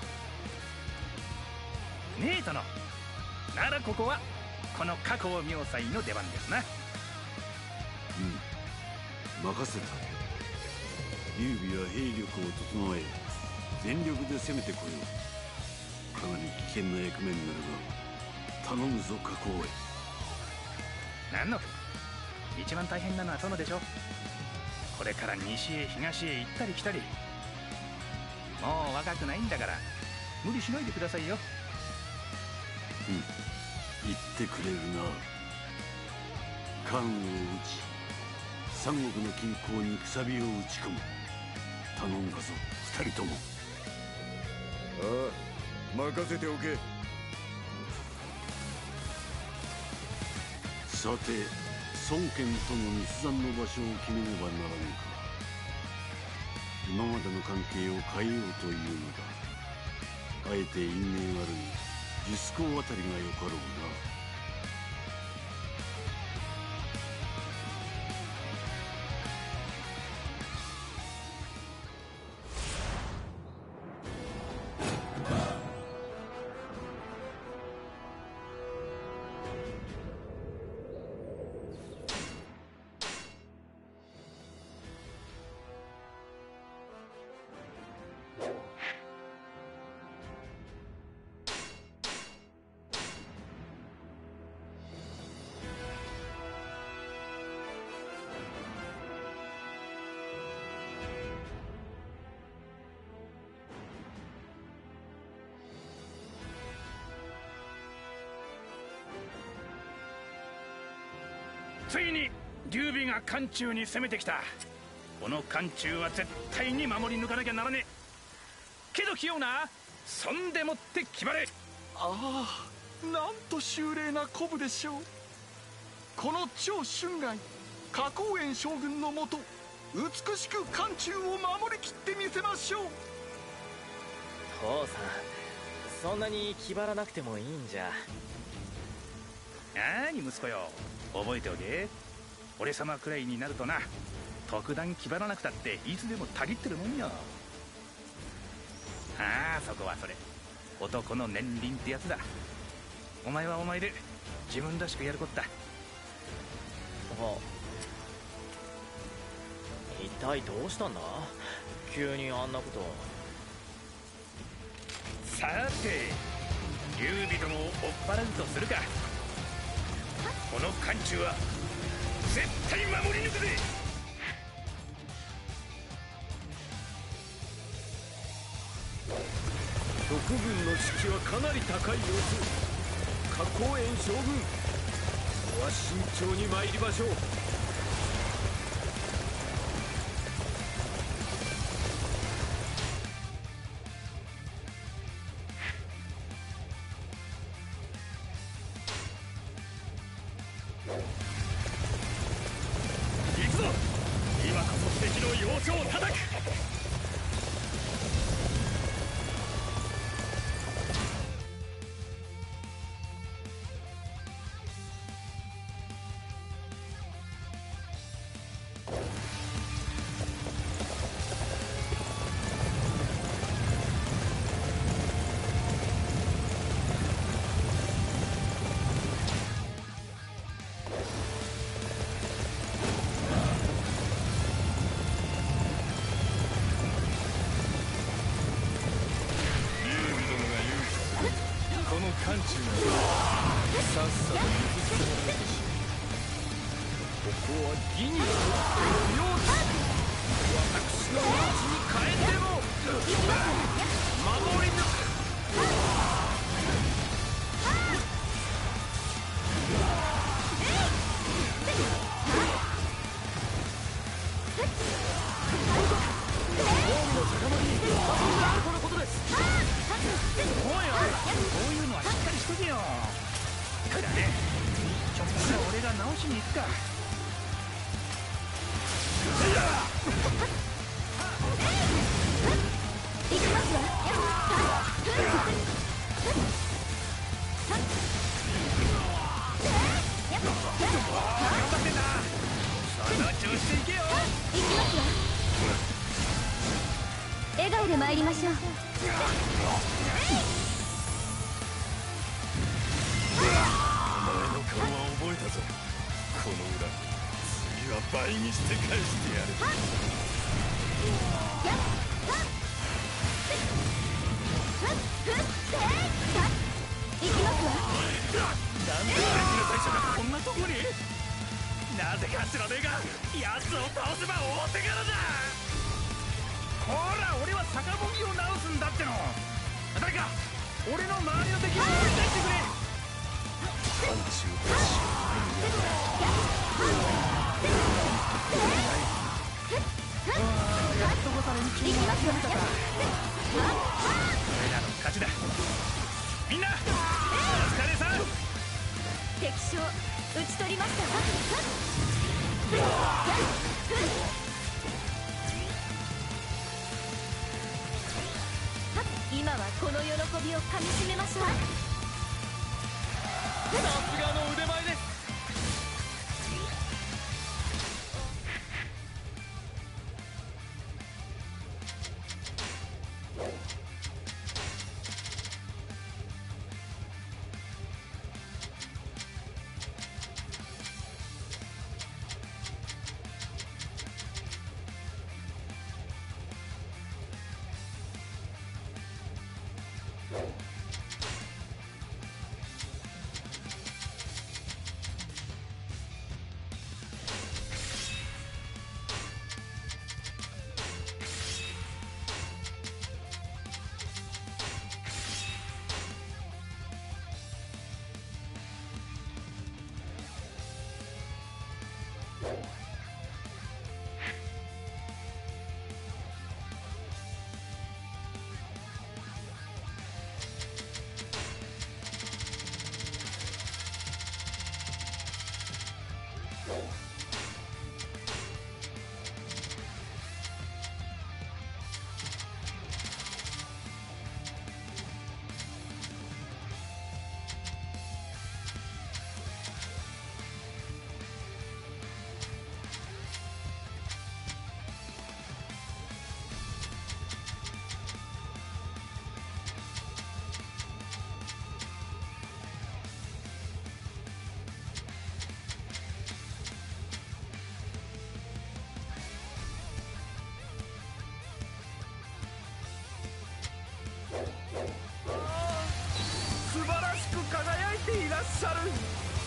ねえ殿、ならここはこの加工明細の出番ですな。 任せた。劉備は兵力を整え全力で攻めてこよう。かなり危険な役目になるが頼むぞ加工へ。 何の一番大変なのは殿でしょ。これから西へ東へ行ったり来たり。もう若くないんだから無理しないでくださいよ。 言ってくれるな。関羽を討ち三国の均衡にくさびを打ち込む。頼んだぞ二人とも。 ああ、任せておけ。 さて孫権との密談の場所を決めねばならぬか。今までの関係を変えようというのだ。あえて因縁ある術公あたりがよかろうな。 ついに劉備が漢中に攻めてきた。この漢中は絶対に守り抜かなきゃならねえ。けど器用な、そんでもって決まれ。 ああ、なんと秀麗な鼓舞でしょう。この超春外花公園将軍のもと、美しく漢中を守りきってみせましょう。 父さん、そんなに気張らなくてもいいんじゃ。 なーに息子よ、覚えておけ。俺様くらいになるとな、特段気張らなくたっていつでもたぎってるもんよ。ああ、そこはそれ男の年輪ってやつだ。お前はお前で自分らしくやることだ。 一体どうしたんだ、急にあんなこと。 さて劉備どもを追っ払うとするか。この漢中は絶対守り抜くぜ。 蜀軍の士気はかなり高い様子。花公園将軍、ここは慎重に参りましょう。 行くぞ、今こそ敵の要所を叩く。 漢中がさっさと譲ってもらえてしまう。ここは義にとっての領地。私の領地に変えても守り抜く。 おいおい、こういうのはしっかりしとけよ。だね、ちょっとから俺が直しに行くか。 行きますわ。 頑張ってんな。その調子で行けよ。 行きますわ。笑顔で参りましょう。 お前の顔は覚えたぞ。この裏、次は倍にして返してやる。 行きますわ。 なんで敵の大将がこんなとこに。 なぜか知らねえが奴を倒せば大手柄だ。ほら俺は逆ボギを直すんだっての。誰か俺の周りの敵を追い出してくれ。 範疇と知やっとこされに気がついたか。俺らの勝ちだ。みんなお疲れさん。 敵将討ち取りましたわ。今はこの喜びをかみしめましょう。 さすがの腕前です。 素晴らしく輝いていらっしゃる。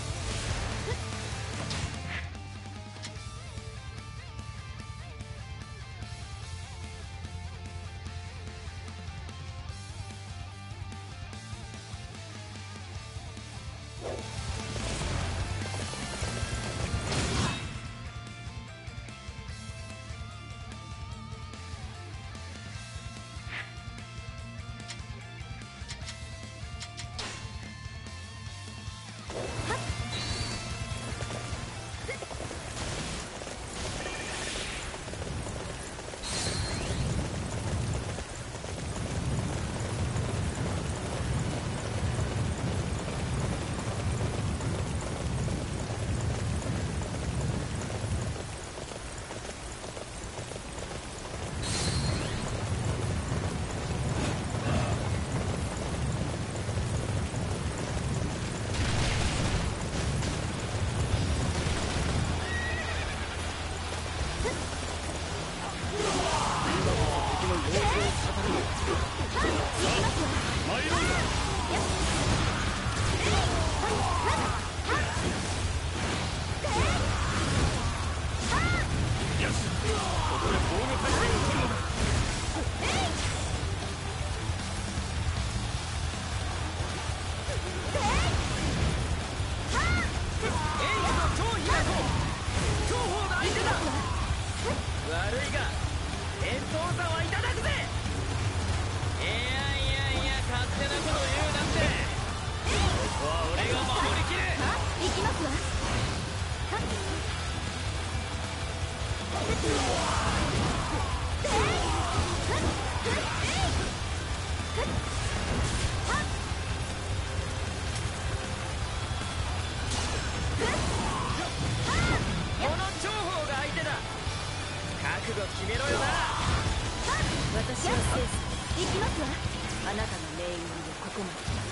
私は生死行きますわ。あなたの命運でここま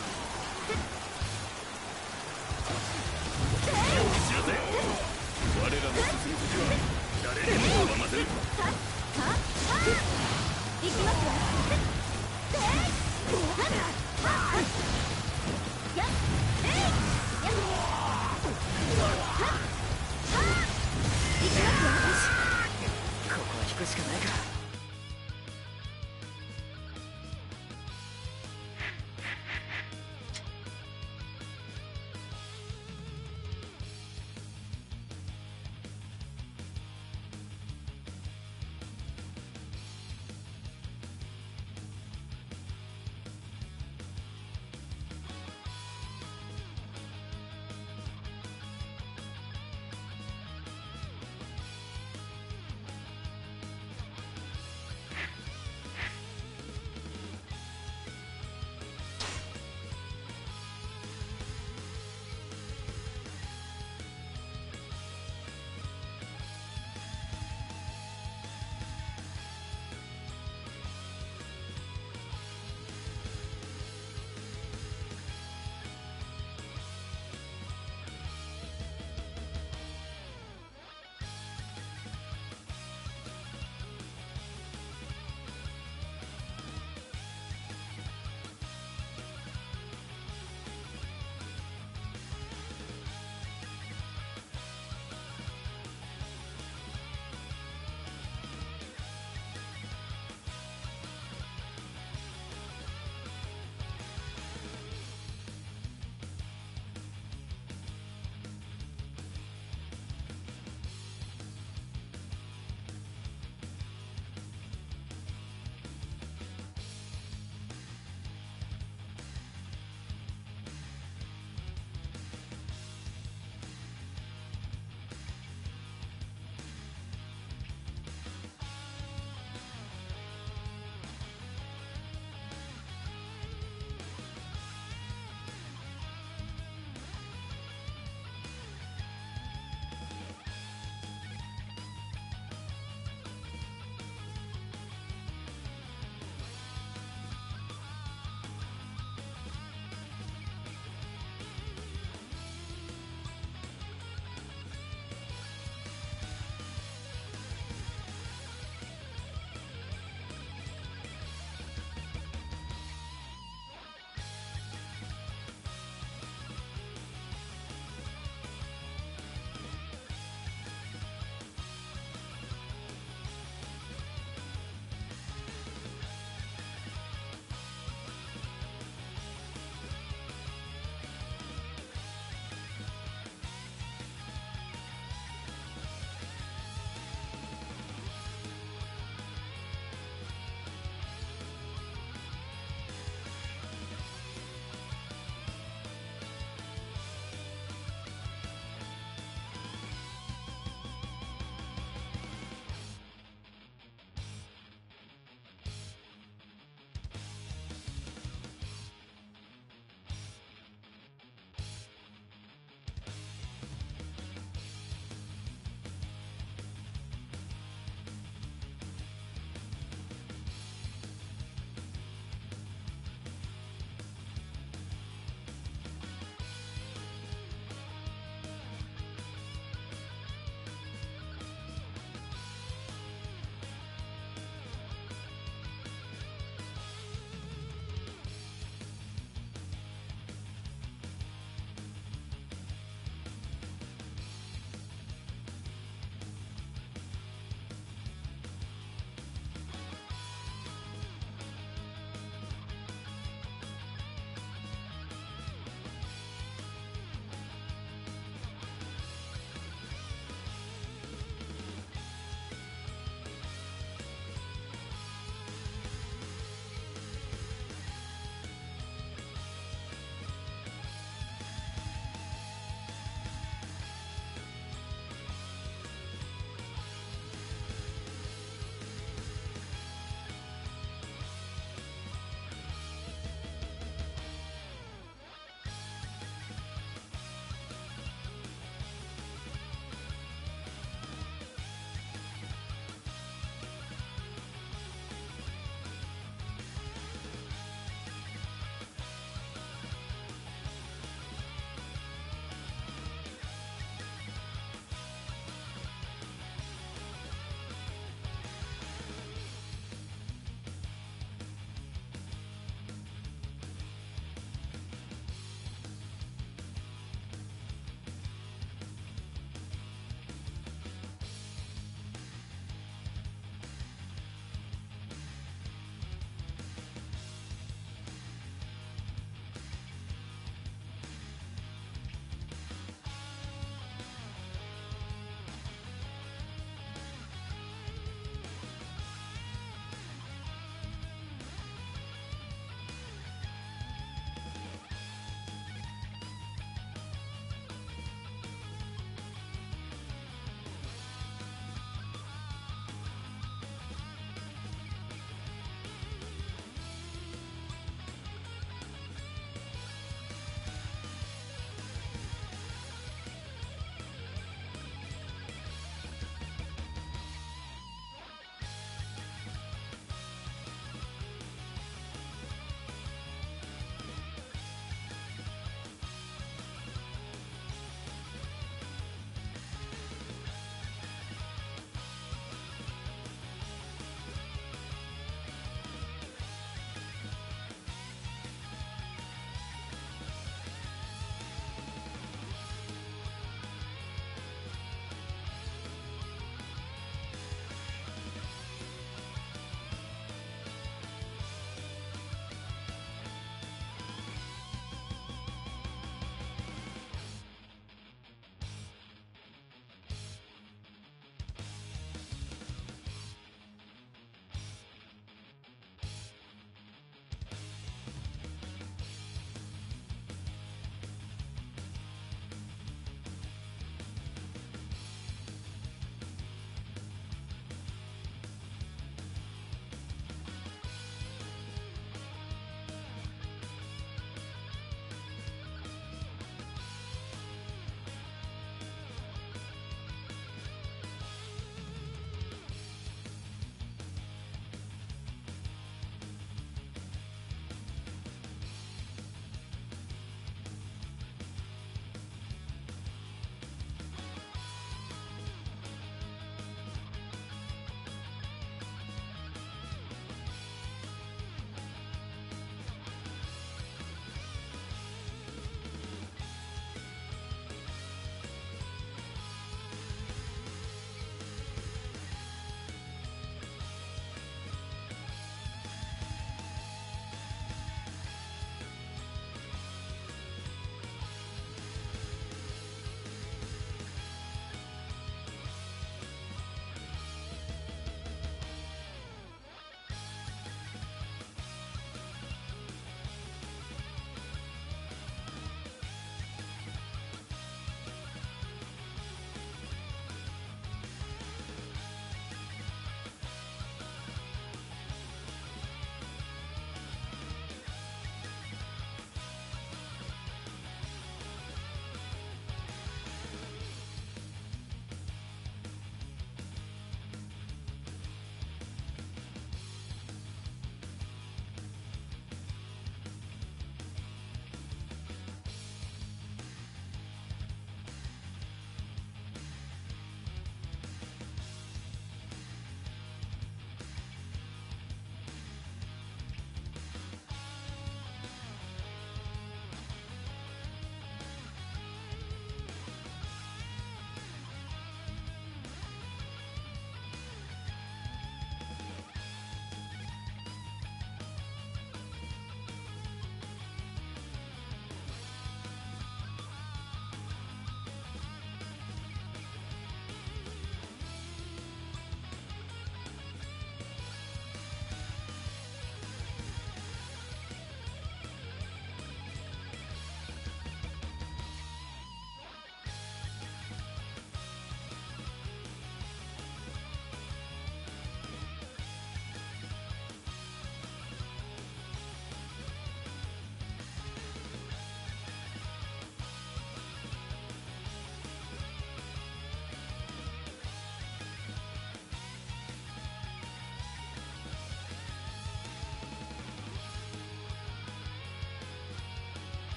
で。 知らせ我らの進む時は誰にも阻ませる。 行きますわ。やっ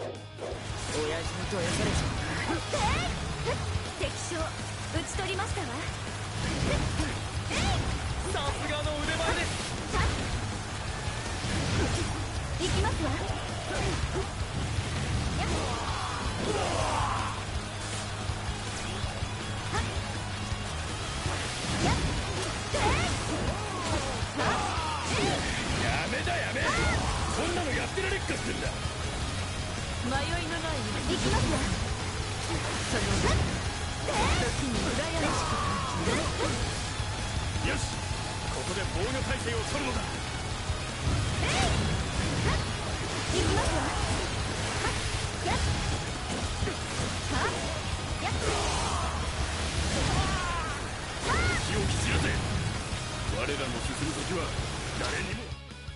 親父にどやされちゃう。 敵将討ち取りましたわ。 さすがの腕前です。 行きますわ。 やめだやめ。こんなのやってられっかってんだ。 迷いのない行きますわ。その時に羨ましく感じる。 よし、ここで防御態勢を取るのだ。 行きますわ。 気をき散らせ。我らの進む時は誰にも。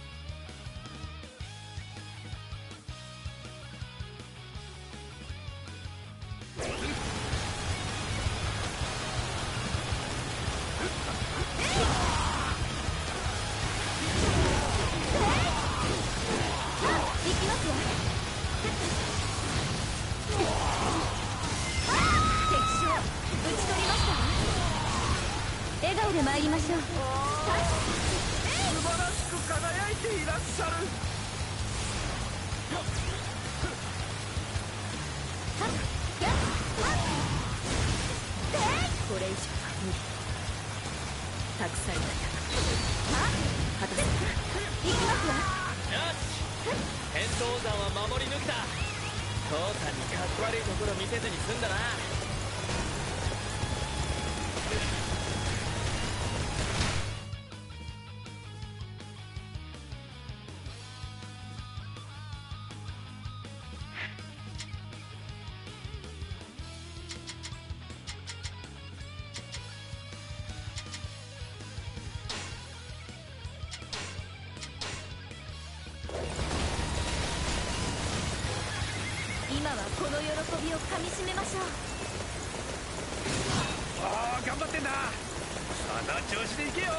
笑顔で参りましょう。 素晴らしく輝いていらっしゃる。 これ以上は無理。たくさんいた果たせ。行きますわ。 よし、天道山は守り抜けた。父さんにかっこ悪いところ見せずに済んだな。 今はこの喜びをかみしめましょう。 ああ、頑張ってんだ。その調子でいけよ。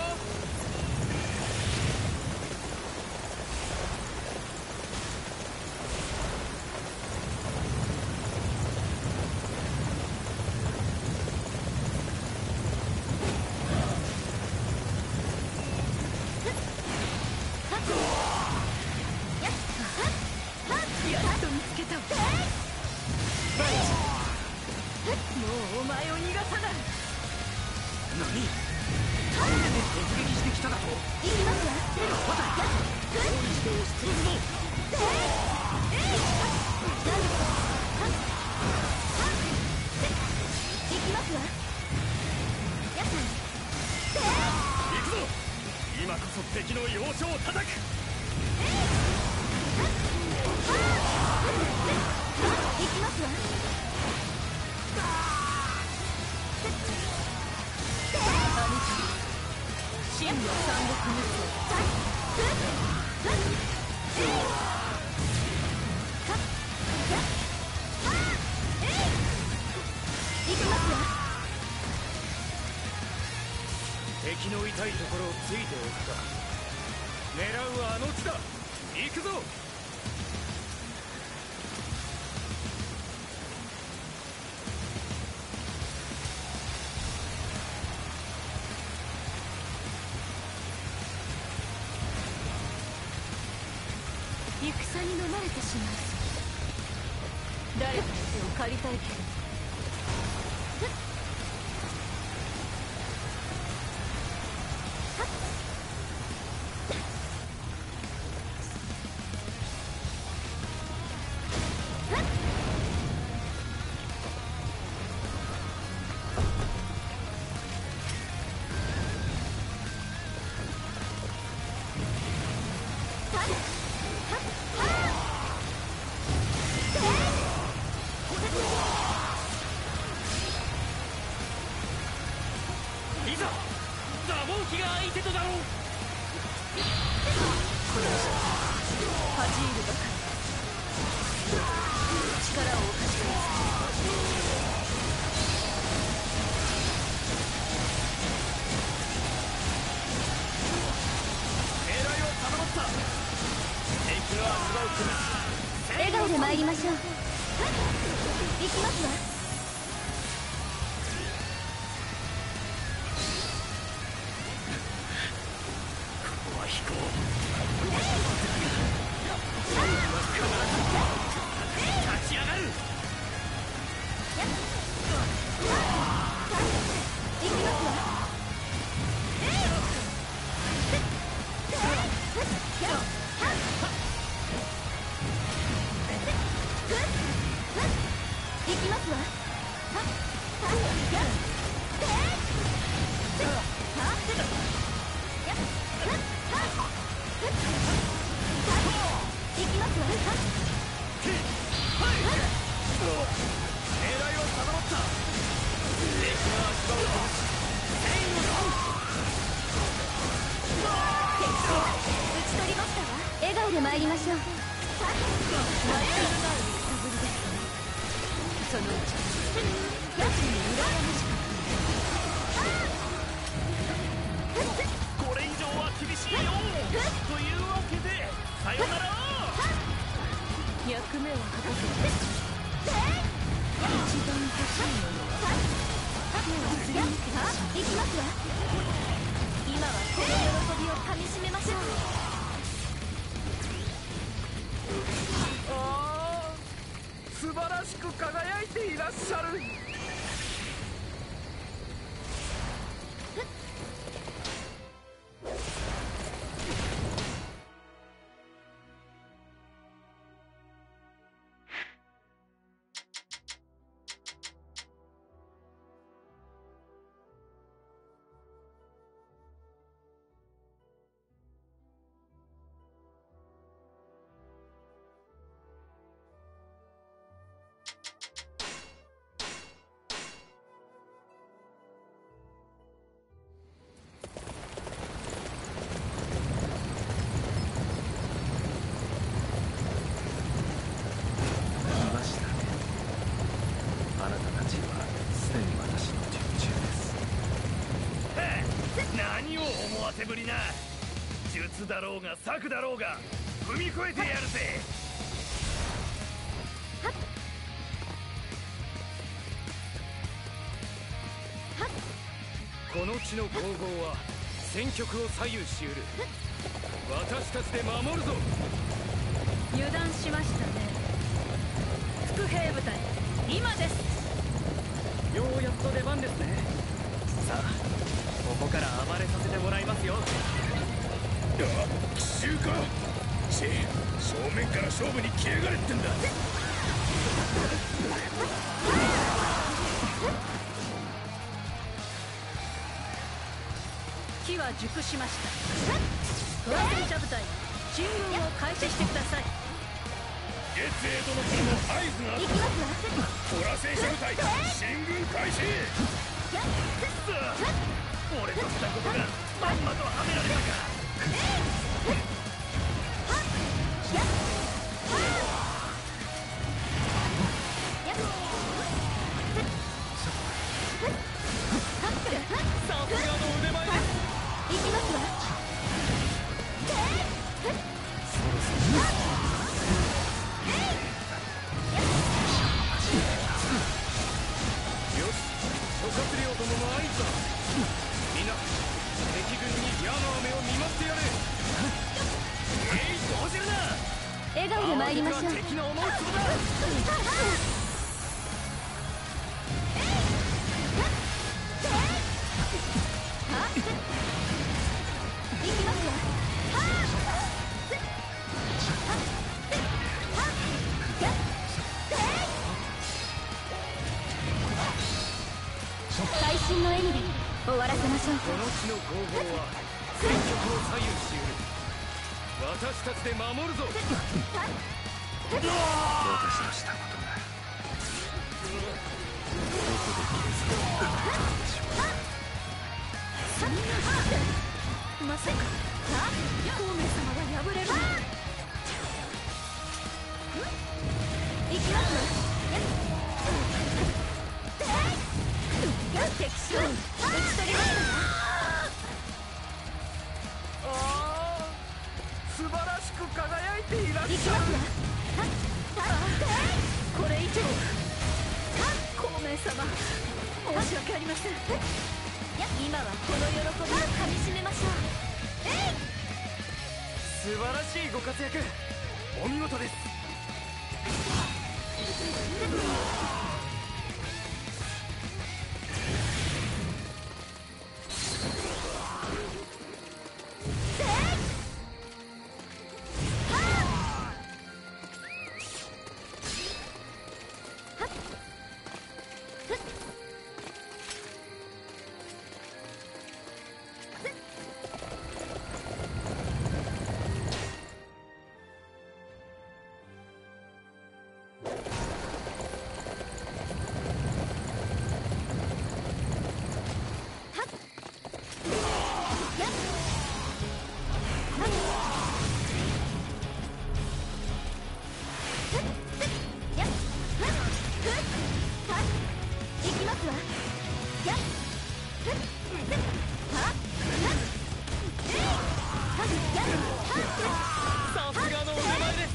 やっと見つけた。もうお前を逃がさない。 何？倒れて突撃してきただと？ 行きますわ。 またもう一度押し潰すぞ。 行きますわ。 行くぞ。今こそ敵の要所を叩く。 行きますわ。真の三国無双。行きますわ。 敵の痛いところをついておくか。狙うはあの地だ。行くぞ。 戦に飲まれてしまう。誰かの手を借りたいけど。 いざザモンキが相手とだろう。 この人恥じ入るばかり。力を貸してください。 狙いは定まった。敵の足場を組む。 笑顔顔で参りましょう。行きますわ。 ここは飛行。立ち上がる。 行きますわ。行きますわ。笑顔で参りましょう。迷いのない揺さぶりですね。そのうち家賃に羨ましこれ以上は厳しいよ。というわけでさよなら。 役目を果たせ。一番欲しいものは手をすり抜けてしまう。行きますわ。今はこの喜びをかみしめましょう。 素晴らしく輝いていらっしゃる。手ぶりな。術だろうが策だろうが踏み越えてやるぜ。 この地の攻防は戦局を左右しうる。私たちで守るぞ。 油断しましたね。副兵部隊今です。 ようやっと出番ですね。さあここから暴れさせてもらいますよ。 奇襲か。正面から勝負に来やがれってんだ。 機は熟しました。トラ戦車部隊進軍を開始してください。 月英殿からの合図があった。トラ戦車部隊進軍開始。俺としたことがまんまとはめられたか。 さすがの腕前です。 行きますわ。 よし、諸葛亮殿の合図だ。みんな敵軍に矢の雨を見舞ってやれ。 動じるな。 笑顔で参りましょう。 敵の思うつぼだ。 行きますわ。最新の笑みで終わらせましょう。 この地の攻防は戦局を左右しうる。私たちで守るぞ。 私のしたことがどこで消えそうになったのでしょう。 まさか孔明様が敗れるの。行きますわ。敵将討ち取りました。 素晴らしく輝いていらっしゃる。 行きますわ。 これ以上孔明様、申し訳ありません。今はこの喜びをかみしめましょう。 素晴らしいご活躍、お見事です。 さすがの腕前です。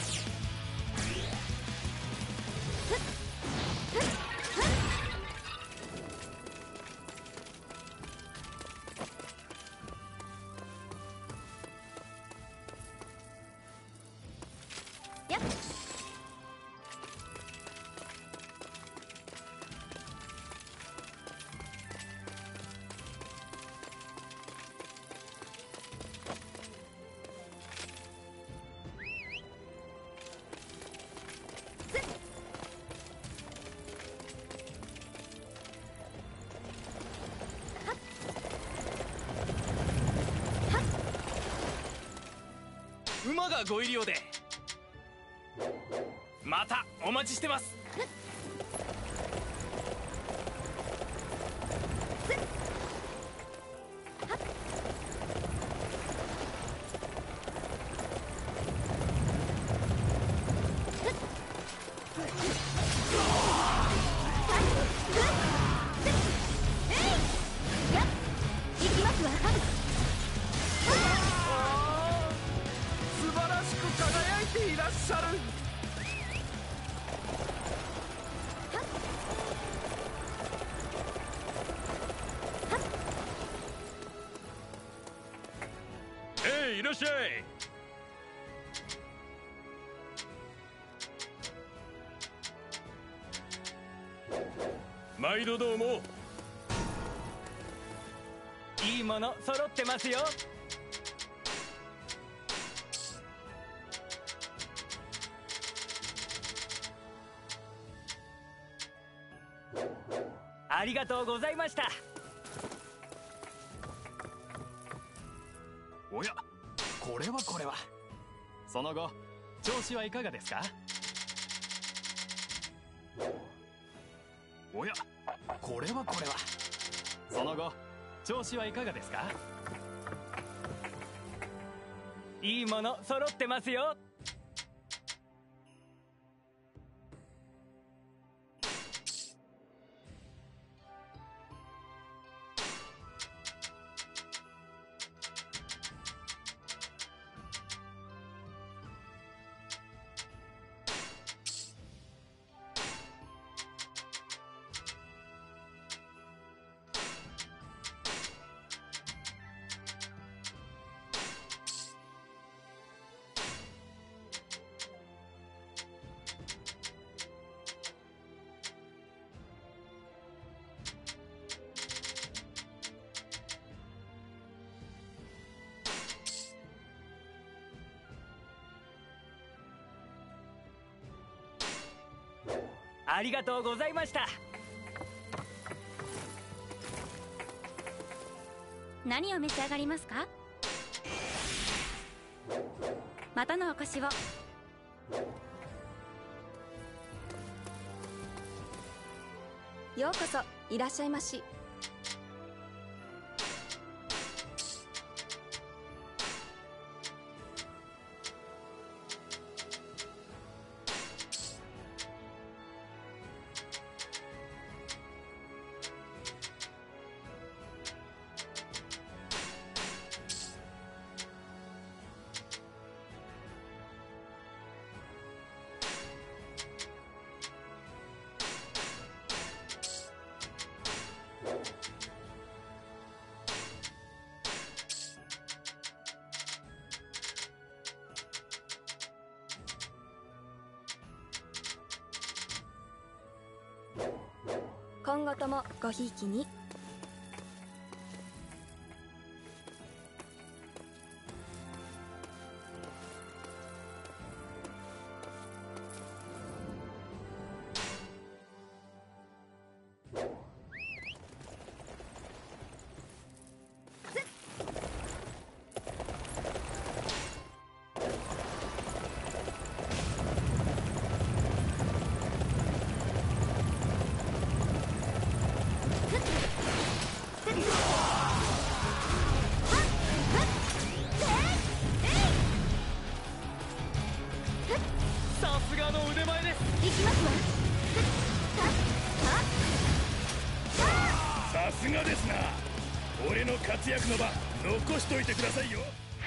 馬がご入り用で、またお待ちしてます。素晴らしく輝いていらっしゃる。 いらっしゃい。毎度どうも。 いいもの揃ってますよ。ありがとうございました。 おや、これはその後調子はいかがですか？おや、これはその後調子はいかがですか？ いいもの揃ってますよ。ありがとうございました。 何を召し上がりますか？またのお越しを。 ようこそいらっしゃいまし。 両ともごひいきに。 さすがの腕前です。 行きますわ。 さすがですな。俺の活躍の場残しといてくださいよ。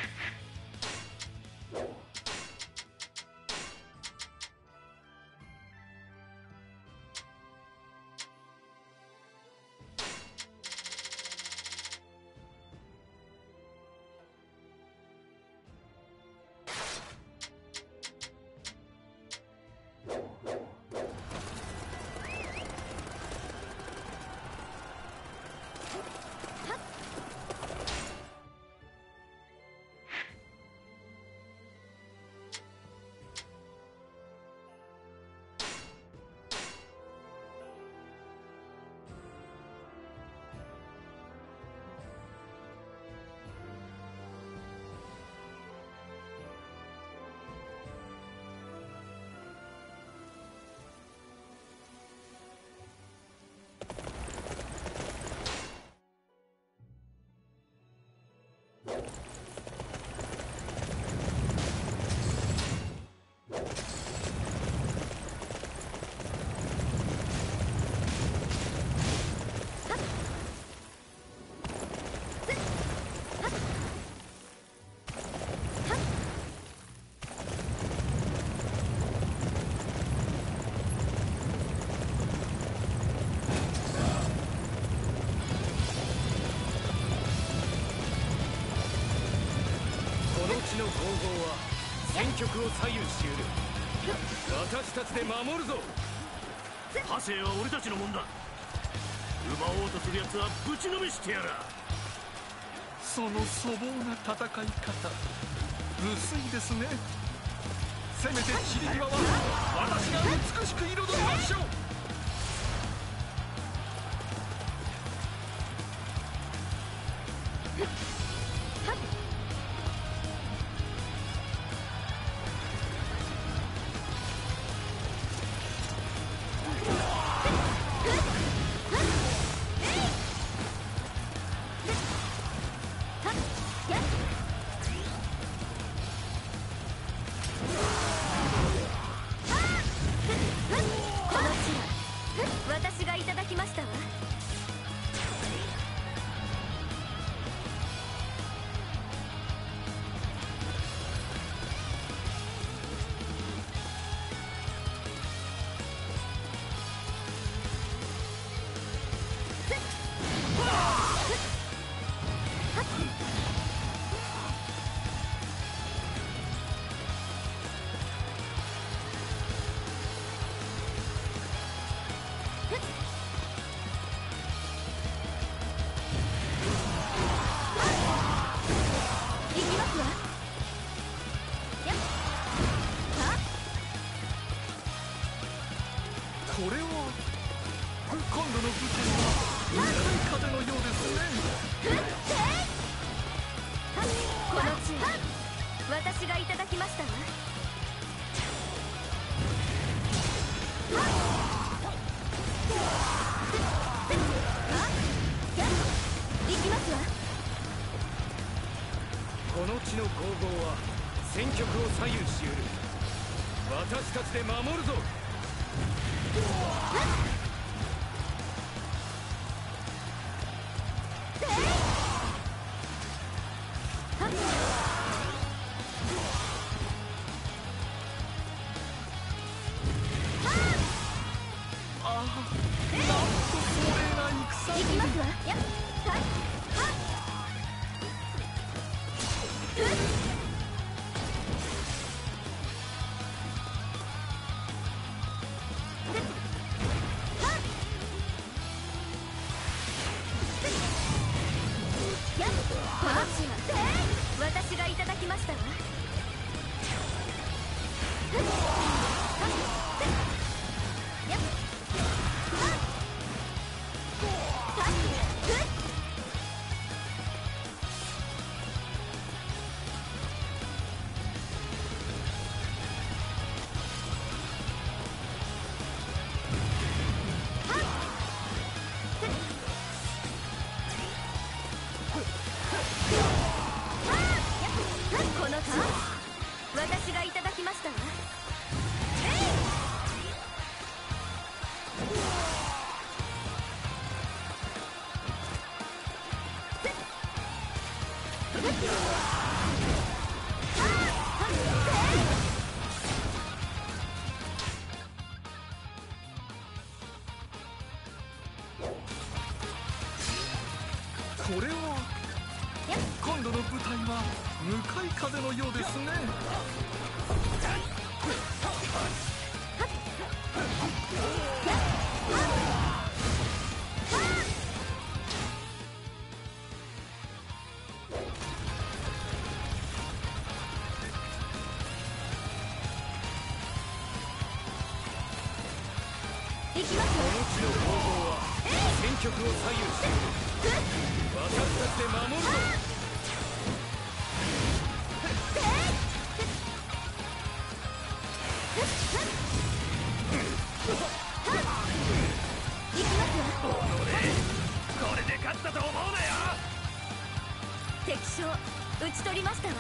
の攻防は戦局を左右しうる。私たちで守るぞ。 派生は俺たちのもんだ。奪おうとする奴はぶちのめしてやら。 その粗暴な戦い方、無粋ですね。せめて散り際は私が美しく彩りましょう。 私がいただきましたわ。 これは今度の舞台は向かい風のようですね。 この地私がいただきましたわ。行きますわ。 この地の攻防は戦局を左右しうる。私たちで守るぞ。 行きますわ。やっ行やっこの地は私がいただきましたわ。この地私がいただきましたわ。 これは今度の舞台は向かい風のようですね。 行きますこの地の攻防は戦局を左右している。私たちで守るぞ。 これで勝ったと思うなよ。 敵将討ち取りましたわ。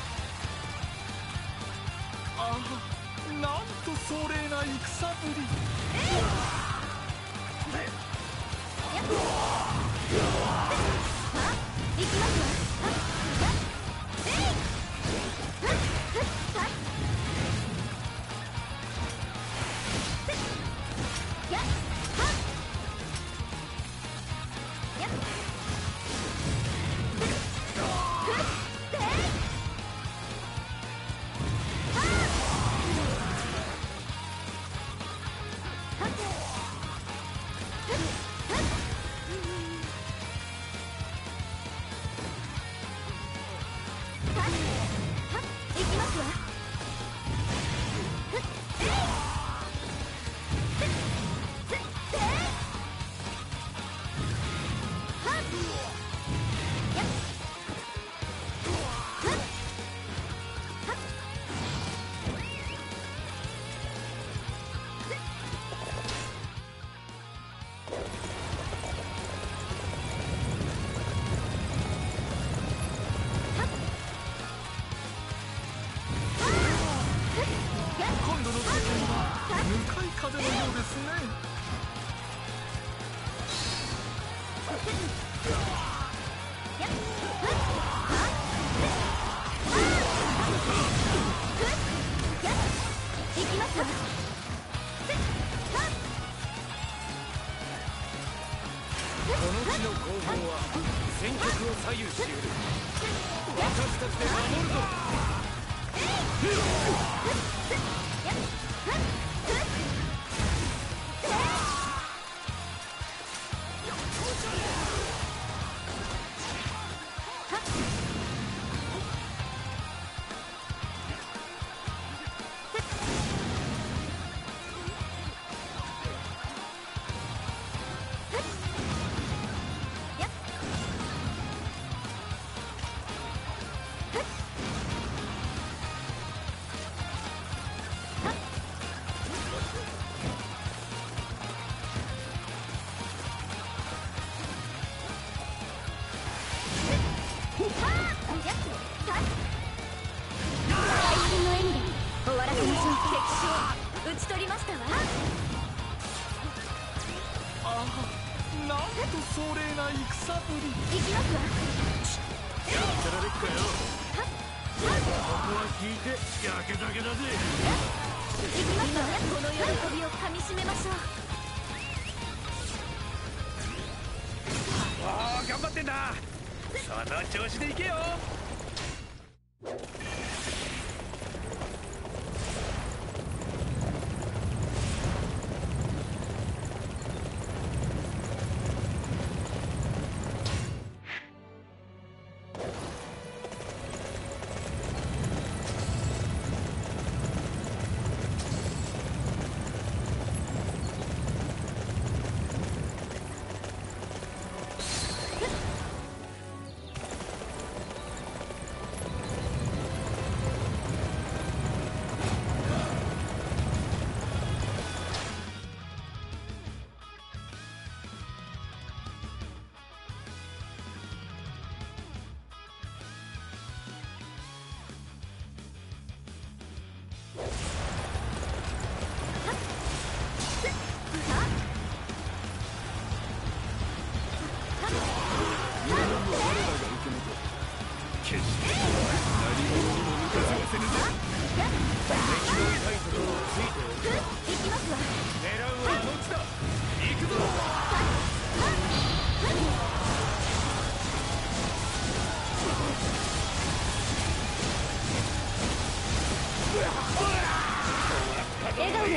ああ、なんと壮麗な戦ぶり。 行きますわ。 今度の舞台は向かい風のようですね。 行きますわ。 この地の攻防は戦局を左右しうる。私たちで守るぞ。 討ち取りましたわ。 ああ、なんと壮麗な戦ぶり。 行きますわ。 やってられっかよ。ここは引いて焼けだけだぜ。 行きますわ。この喜びをかみしめましょう。 おー、頑張ってんだ。その調子でいけよ。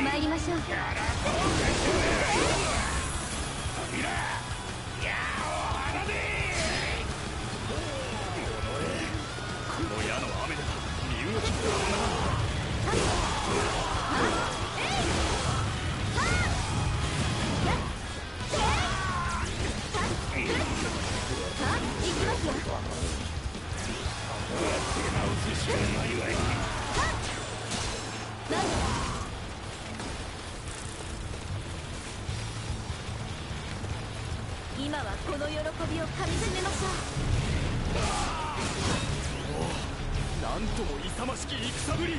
参りましょう。 この矢の雨で身動きもならん。 今はこの喜びをかみしめましょう。 なんとも勇ましき戦ぶり。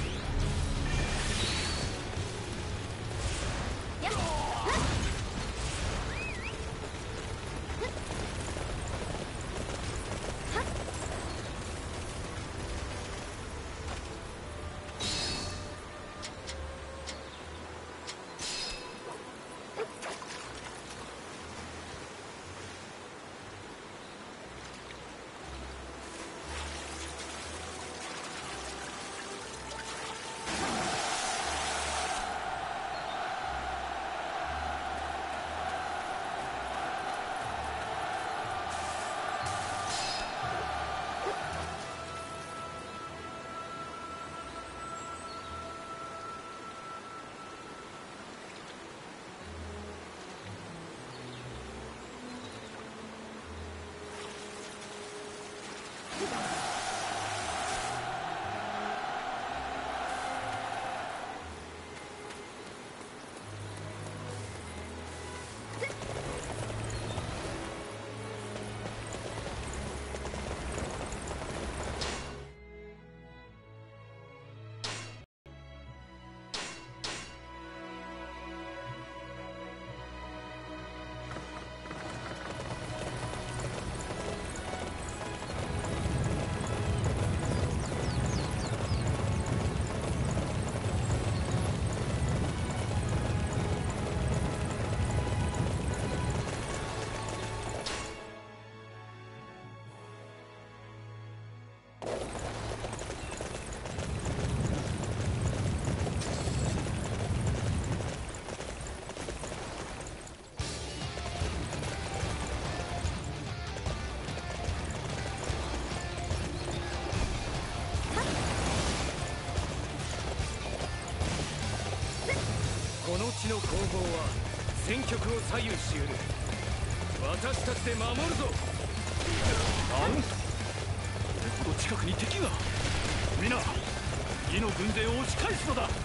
この地の攻防は戦局を左右しうる。私たちで守るぞ。なんこれほど近くに敵が。皆魏の軍勢を押し返すのだ。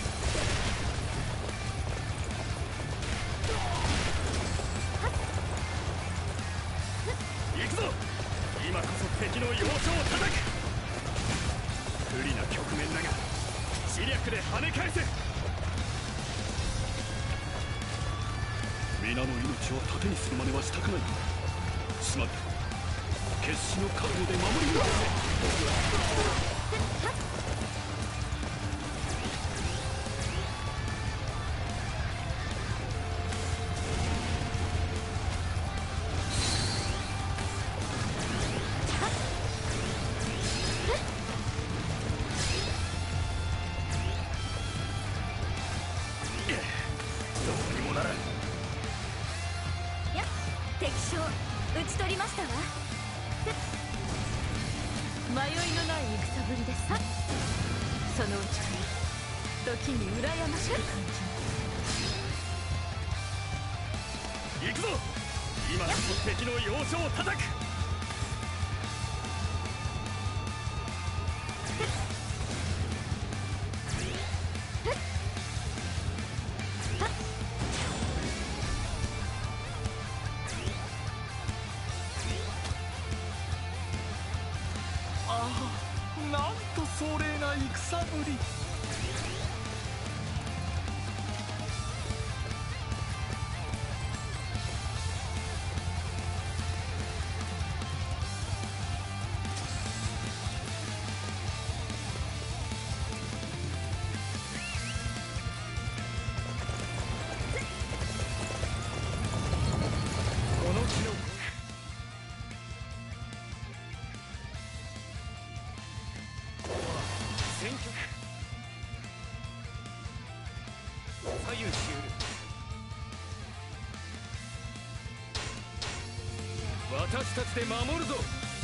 行くぞ。今こそ敵の要所を叩く。不利な局面だが知略で跳ね返せ。皆の命を盾にする真似はしたくない。すまん。決死の覚悟で守り抜け。 敵将討ち取りましたわ。 迷いのない戦ぶりです。そのうちから時に羨ましく感じ行くぞ。今こそ敵の要所を叩く。 なんと壮麗な戦ぶり。 この地の戦局。 右しうる。私たちで守るぞ。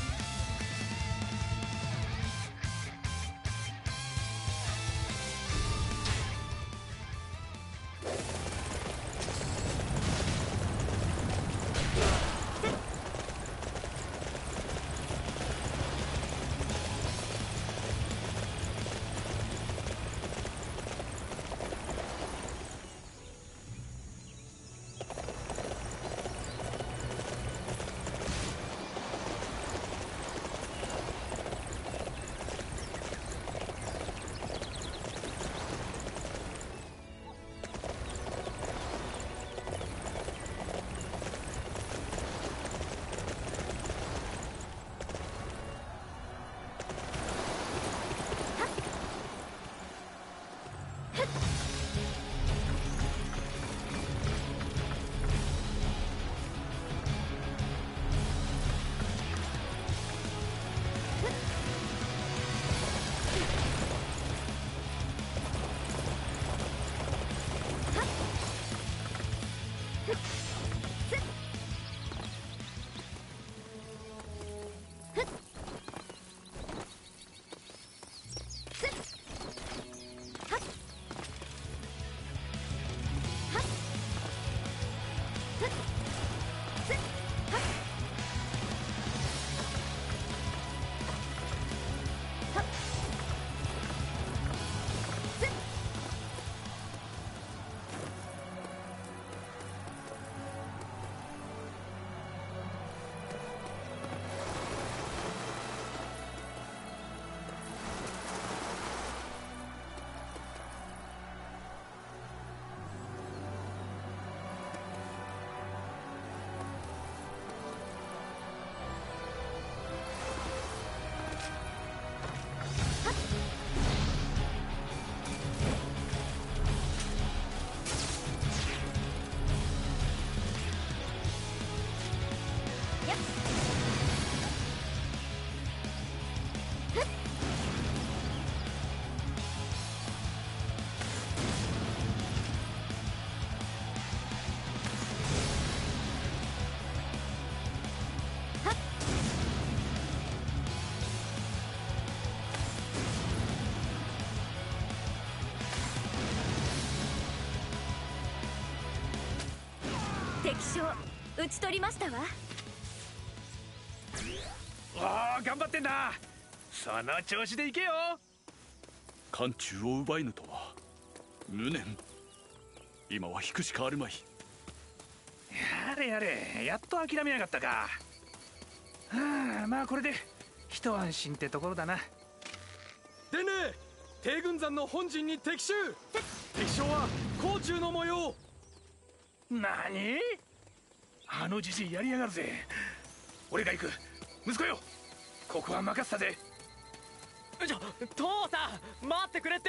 敵将討ち取りましたわ。 おお、頑張ってんな。その調子でいけよ。 漢中を奪いぬとは無念。今は引くしかあるまい。 やれやれ、やっと諦めやがったか。はあ、まあこれで一安心ってところだな。 でね、帝軍山の本陣に敵襲。敵将は甲冑の模様。 何？あのじじいやりやがるぜ。俺が行く。息子よ、ここは任せたぜ。 父さん待ってくれって。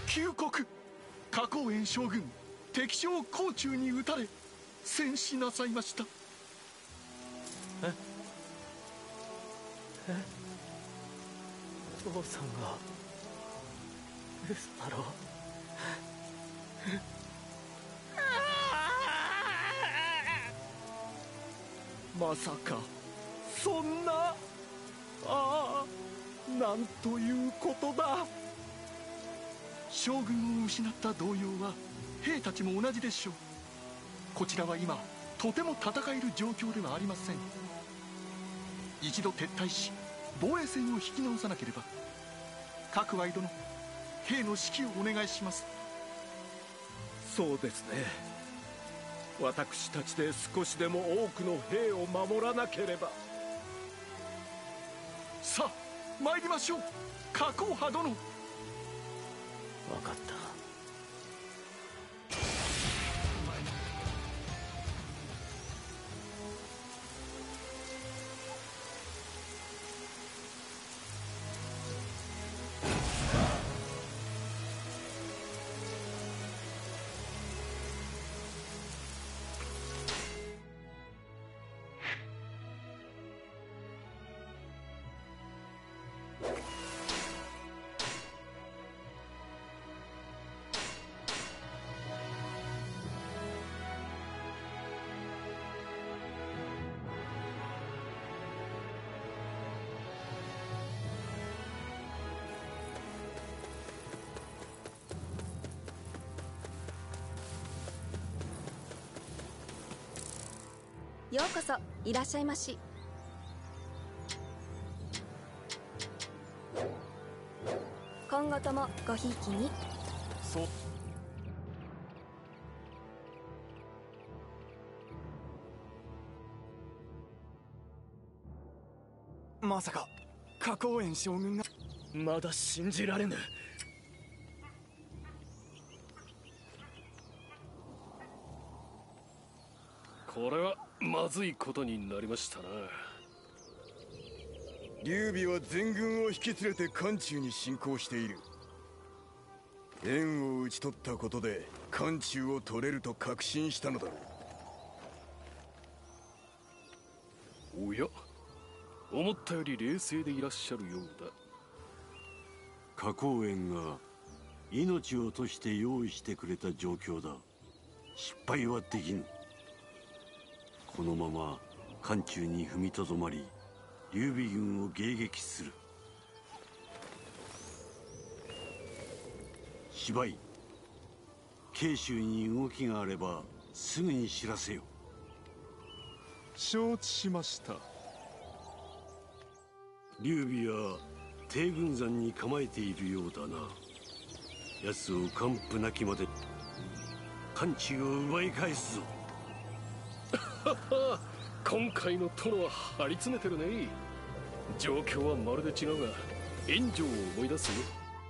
旧国花公園将軍敵将甲冑に討たれ戦死なさいました。 お父さんが嘘だろ。 まさかそんな、ああ、なんということだ。将軍を失った動揺は兵たちも同じでしょう。こちらは今とても戦える状況ではありません。一度撤退し防衛線を引き直さなければ。各愛殿、兵の指揮をお願いします。 そうですね。私たちで少しでも多くの兵を守らなければ。 さあ参りましょう、花公派殿。 分かった。 ようこそいらっしゃいまし。今後ともごひいきに。 そう。 まさか花公園将軍が。 まだ信じられぬ。これはまずいことになりましたな。 劉備は全軍を引き連れて漢中に侵攻している。燕を討ち取ったことで漢中を取れると確信したのだろう。おや、思ったより冷静でいらっしゃるようだ。 花公園が命を賭して用意してくれた状況だ。失敗はできぬ。このまま漢中に踏みとどまり劉備軍を迎撃する。芝居、慶州に動きがあればすぐに知らせよ。 承知しました。 劉備は帝軍山に構えているようだな。奴を完膚なきまで漢中を奪い返すぞ。 今回の殿は張り詰めてるね。状況はまるで違うが援助を思い出すよ。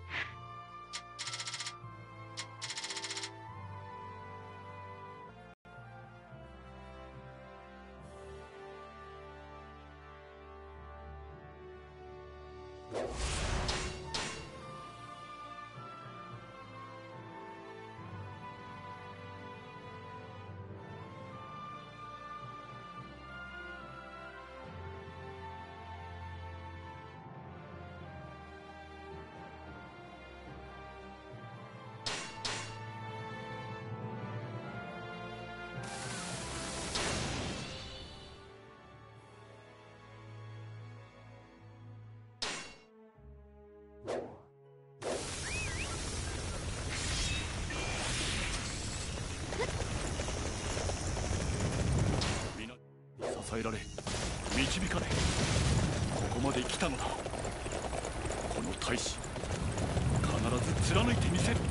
支えられ導かれここまで来たのだ。この大志必ず貫いてみせる。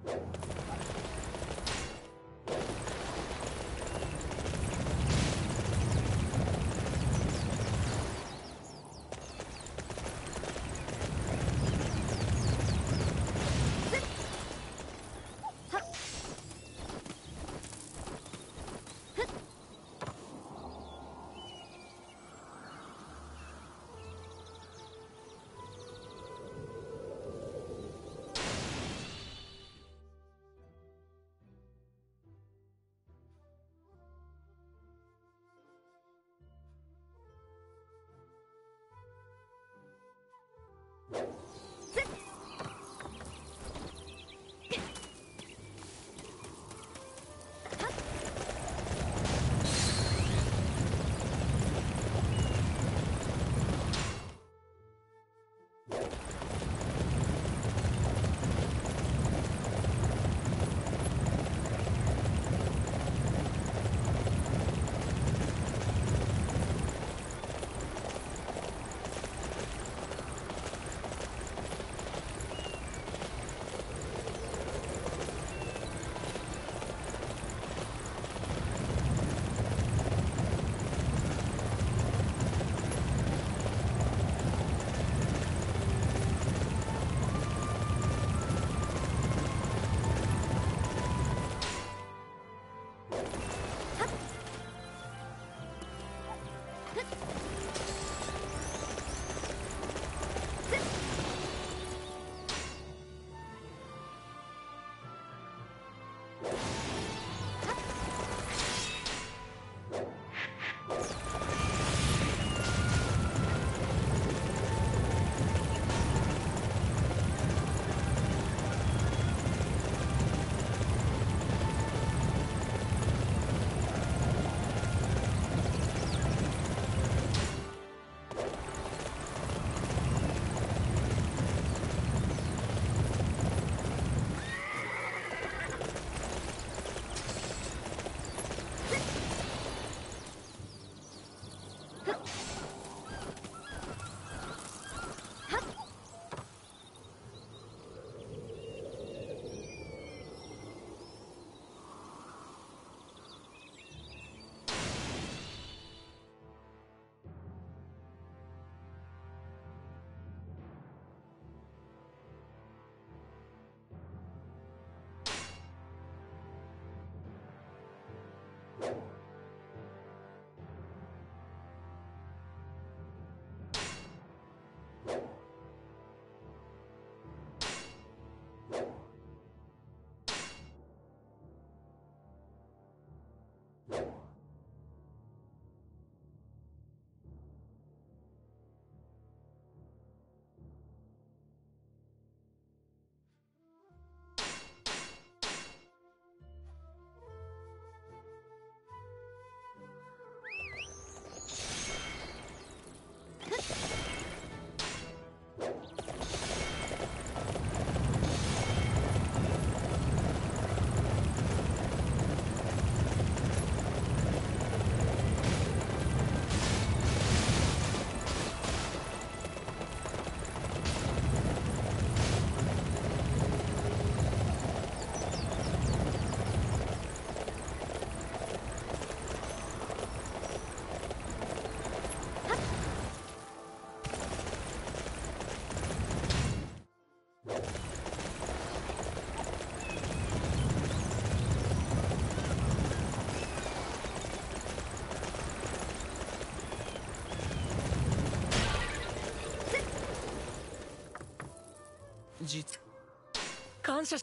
実感謝し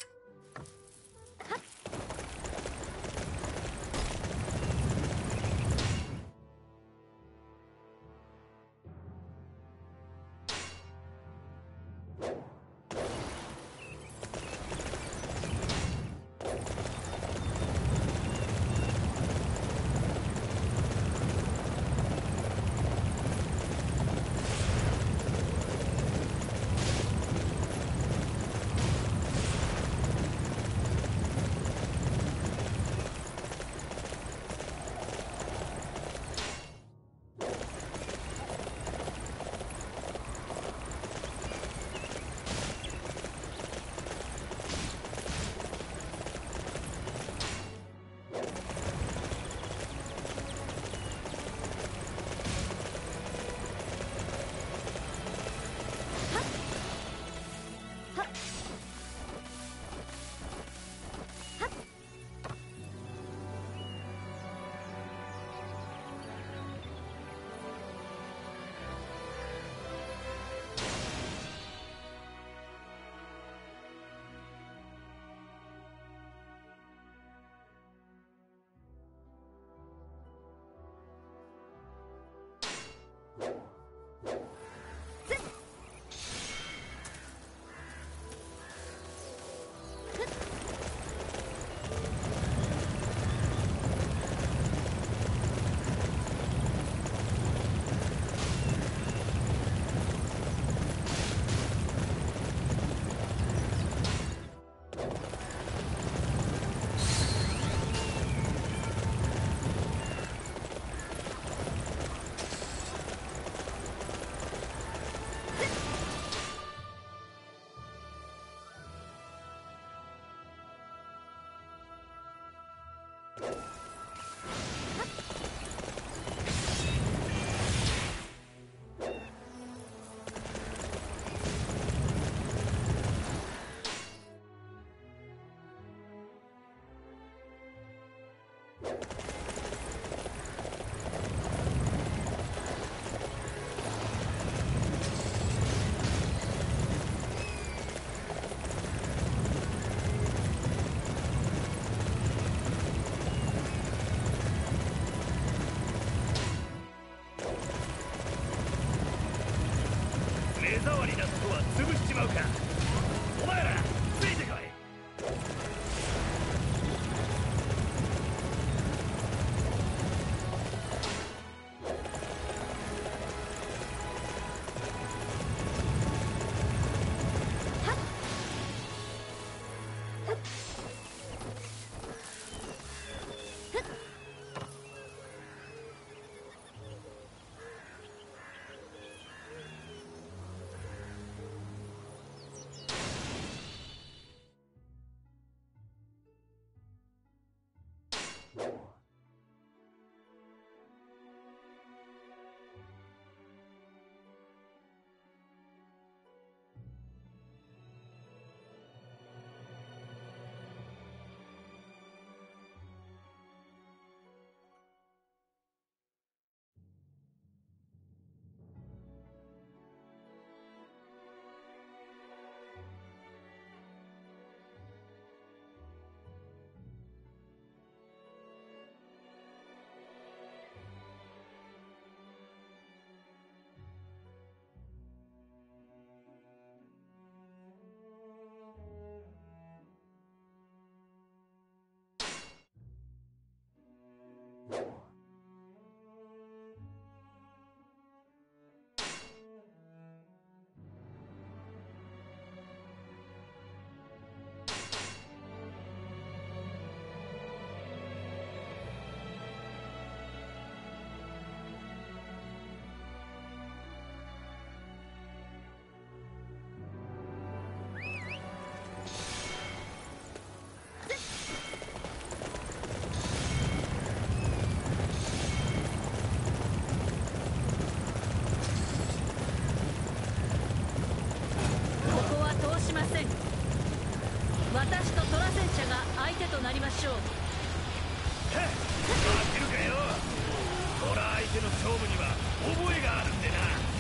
ません。私とトラ戦車が相手となりましょう。 負けるかよ。トラ相手の勝負には覚えがあるんでな。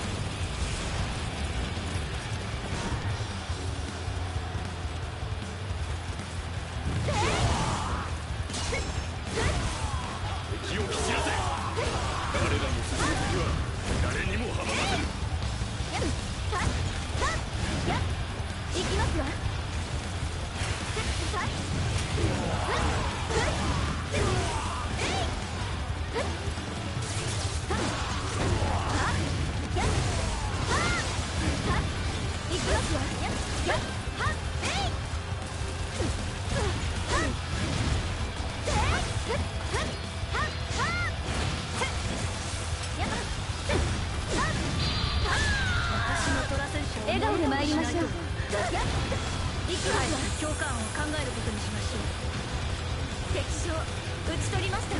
敵を蹴散らせ。彼らの進み先は誰にも阻ませる。 行きますわ。笑顔で参りましょう。 共感を考えることにしましょう。 敵将討ち取りましたわ。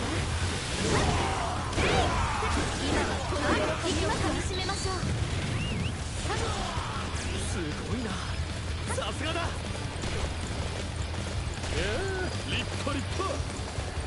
今はこの喜びをかみしめましょう。 すごいな、さすがだ。立派立派。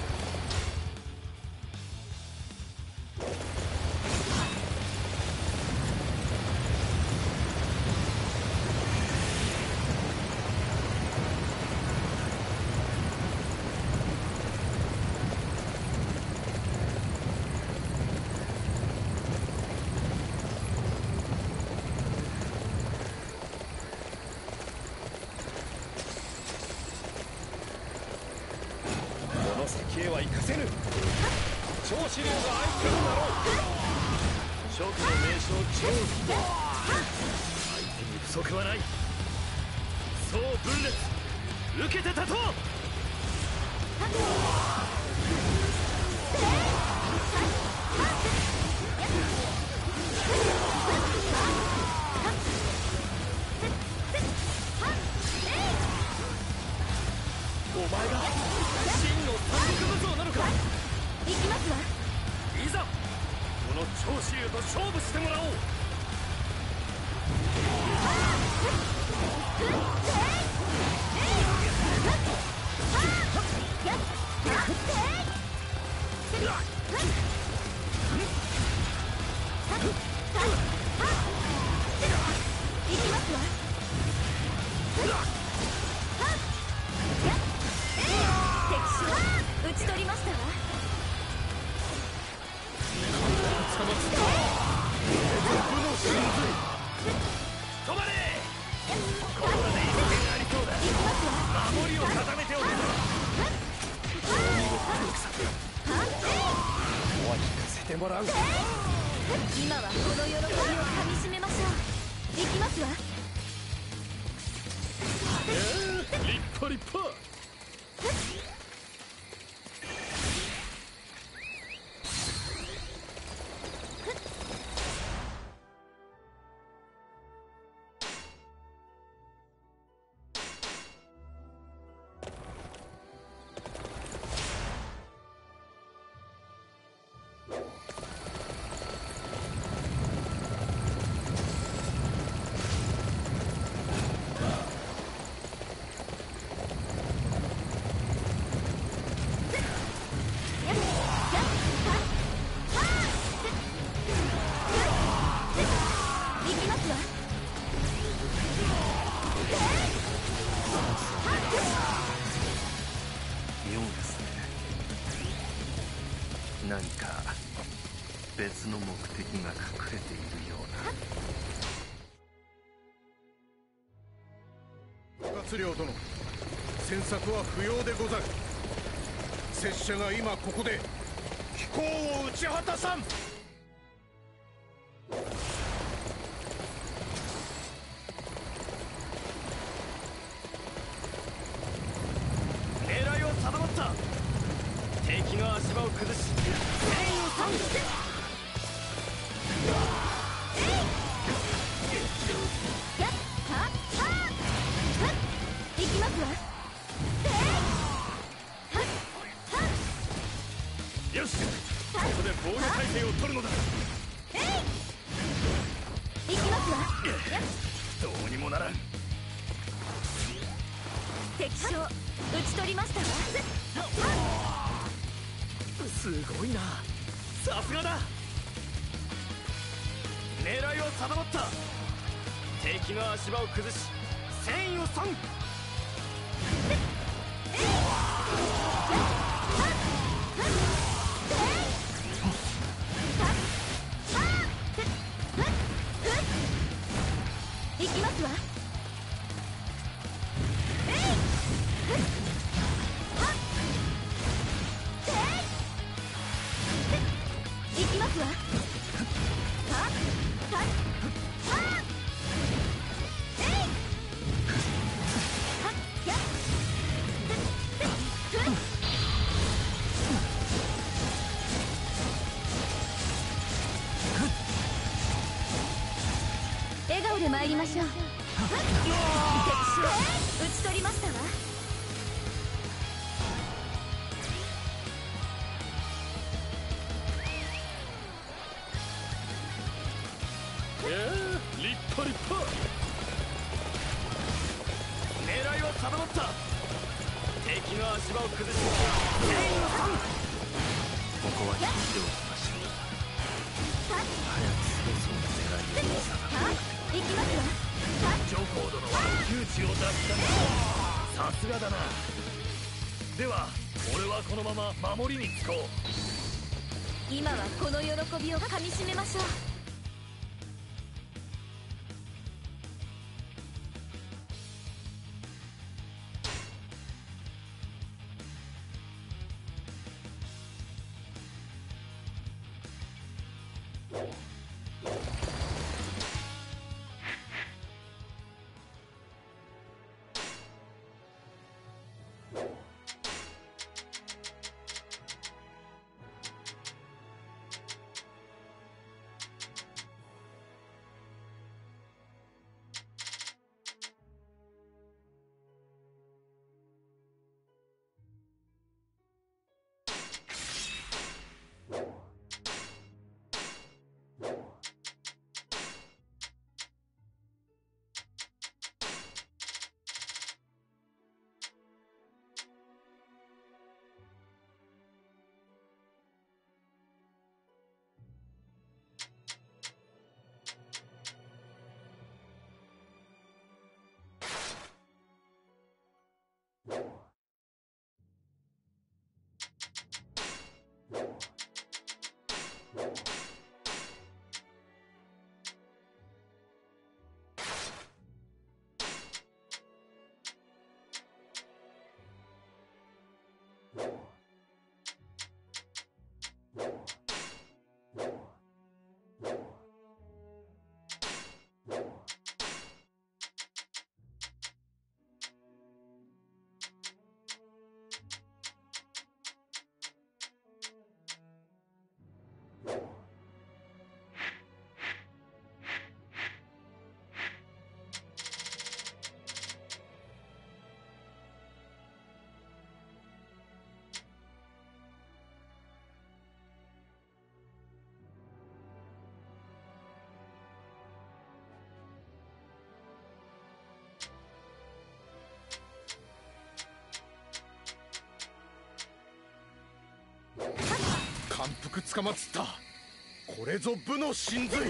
先へは行かせぬ。長司令が相手になろう。諸君の名将長司だ。相手に不足はない。そう分裂受けて立とう。お前が真の三国武装なのか。 行きますわ。 いざこの長州と勝負してもらおう。 行きますわ。討ち取りましたわ。 止まれ。ここらで一点ありそうだ。守りを固めておくぞ。 お聞かせてもらう。 今はこの喜びをかみしめましょう。行きますわ。 立派立派。 何か別の目的が隠れているような。 勝領殿、詮索は不要でござる。拙者が今ここで飛行を打ち果たさん。 狙いは定まった。敵の足場を崩し戦意を賛して。 行きますわ。 よし、ここで防御態勢を取るのだ。 行きますわ。 どうにもならん。 敵将討ち取りましたわ。 すごいな、さすがだ。狙いは定まった。敵の足場を崩し戦意を損。 行きますわ。行きますわ。笑顔で参りましょう。敵将討ち取りましたわ。 いやー、立派立派。狙いは定まった。敵の足場を崩し戦意を損。 ここは引いておきましょう。早く曹操の狙いを定めて。 行きますわ。 上皇殿は窮地を脱したな。さすがだな。では俺はこのまま守りにつこう。 今はこの喜びをかみしめましょう。 感服つかまつった。これぞ武の神髄。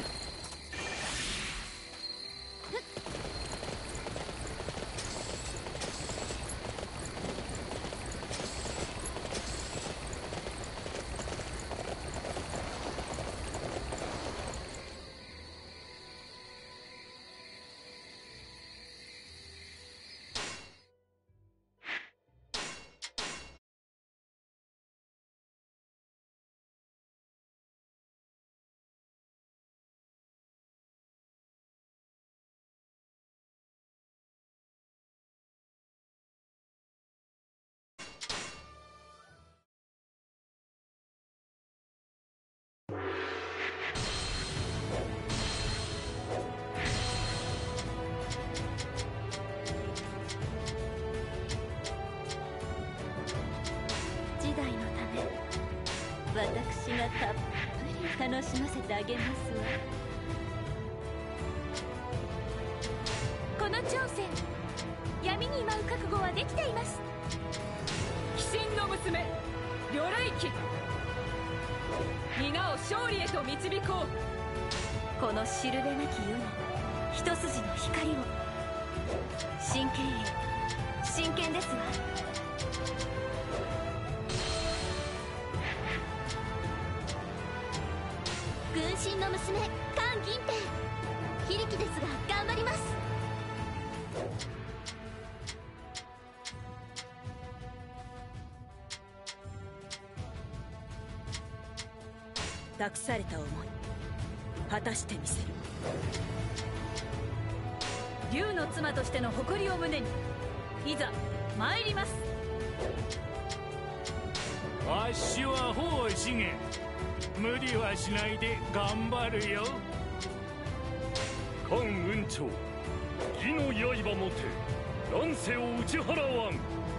時代のため私がたっぷり楽しませてあげますわ。 この挑戦闇に舞う覚悟はできています。 鬼神の娘魚雷騎、皆を勝利へと導こう。 このしるべなき世に一筋の光を。真剣へ、真剣ですわ。軍神の娘関銀平、非力ですが頑張ります。 託された思い果たしてみせる。竜の妻としての誇りを胸にいざ参ります。 わしは方志元、無理はしないで頑張るよ。 関雲長、義の刃もて乱世を打ち払わん。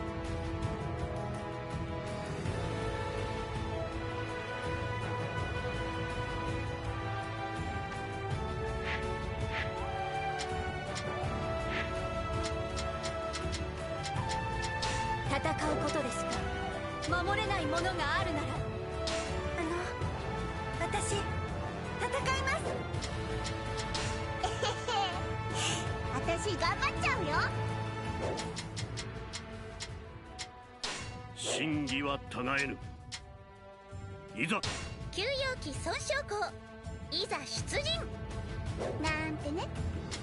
戦うことですが守れないものがあるなら、私戦います。私頑張っちゃうよ。 真偽はたがえぬ。いざ休養期損傷校、いざ出陣なんてね。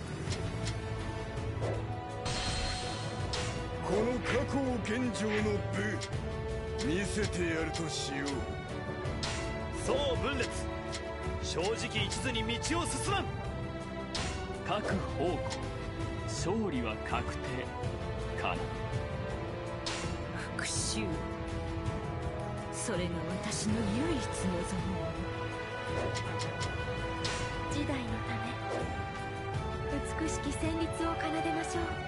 この過去現状の部見せてやるとしよう。 そう分裂、正直一途に道を進まん。 各方向勝利は確定かな。 復讐、それが私の唯一望むもの。 時代のため美しき旋律を奏でましょう。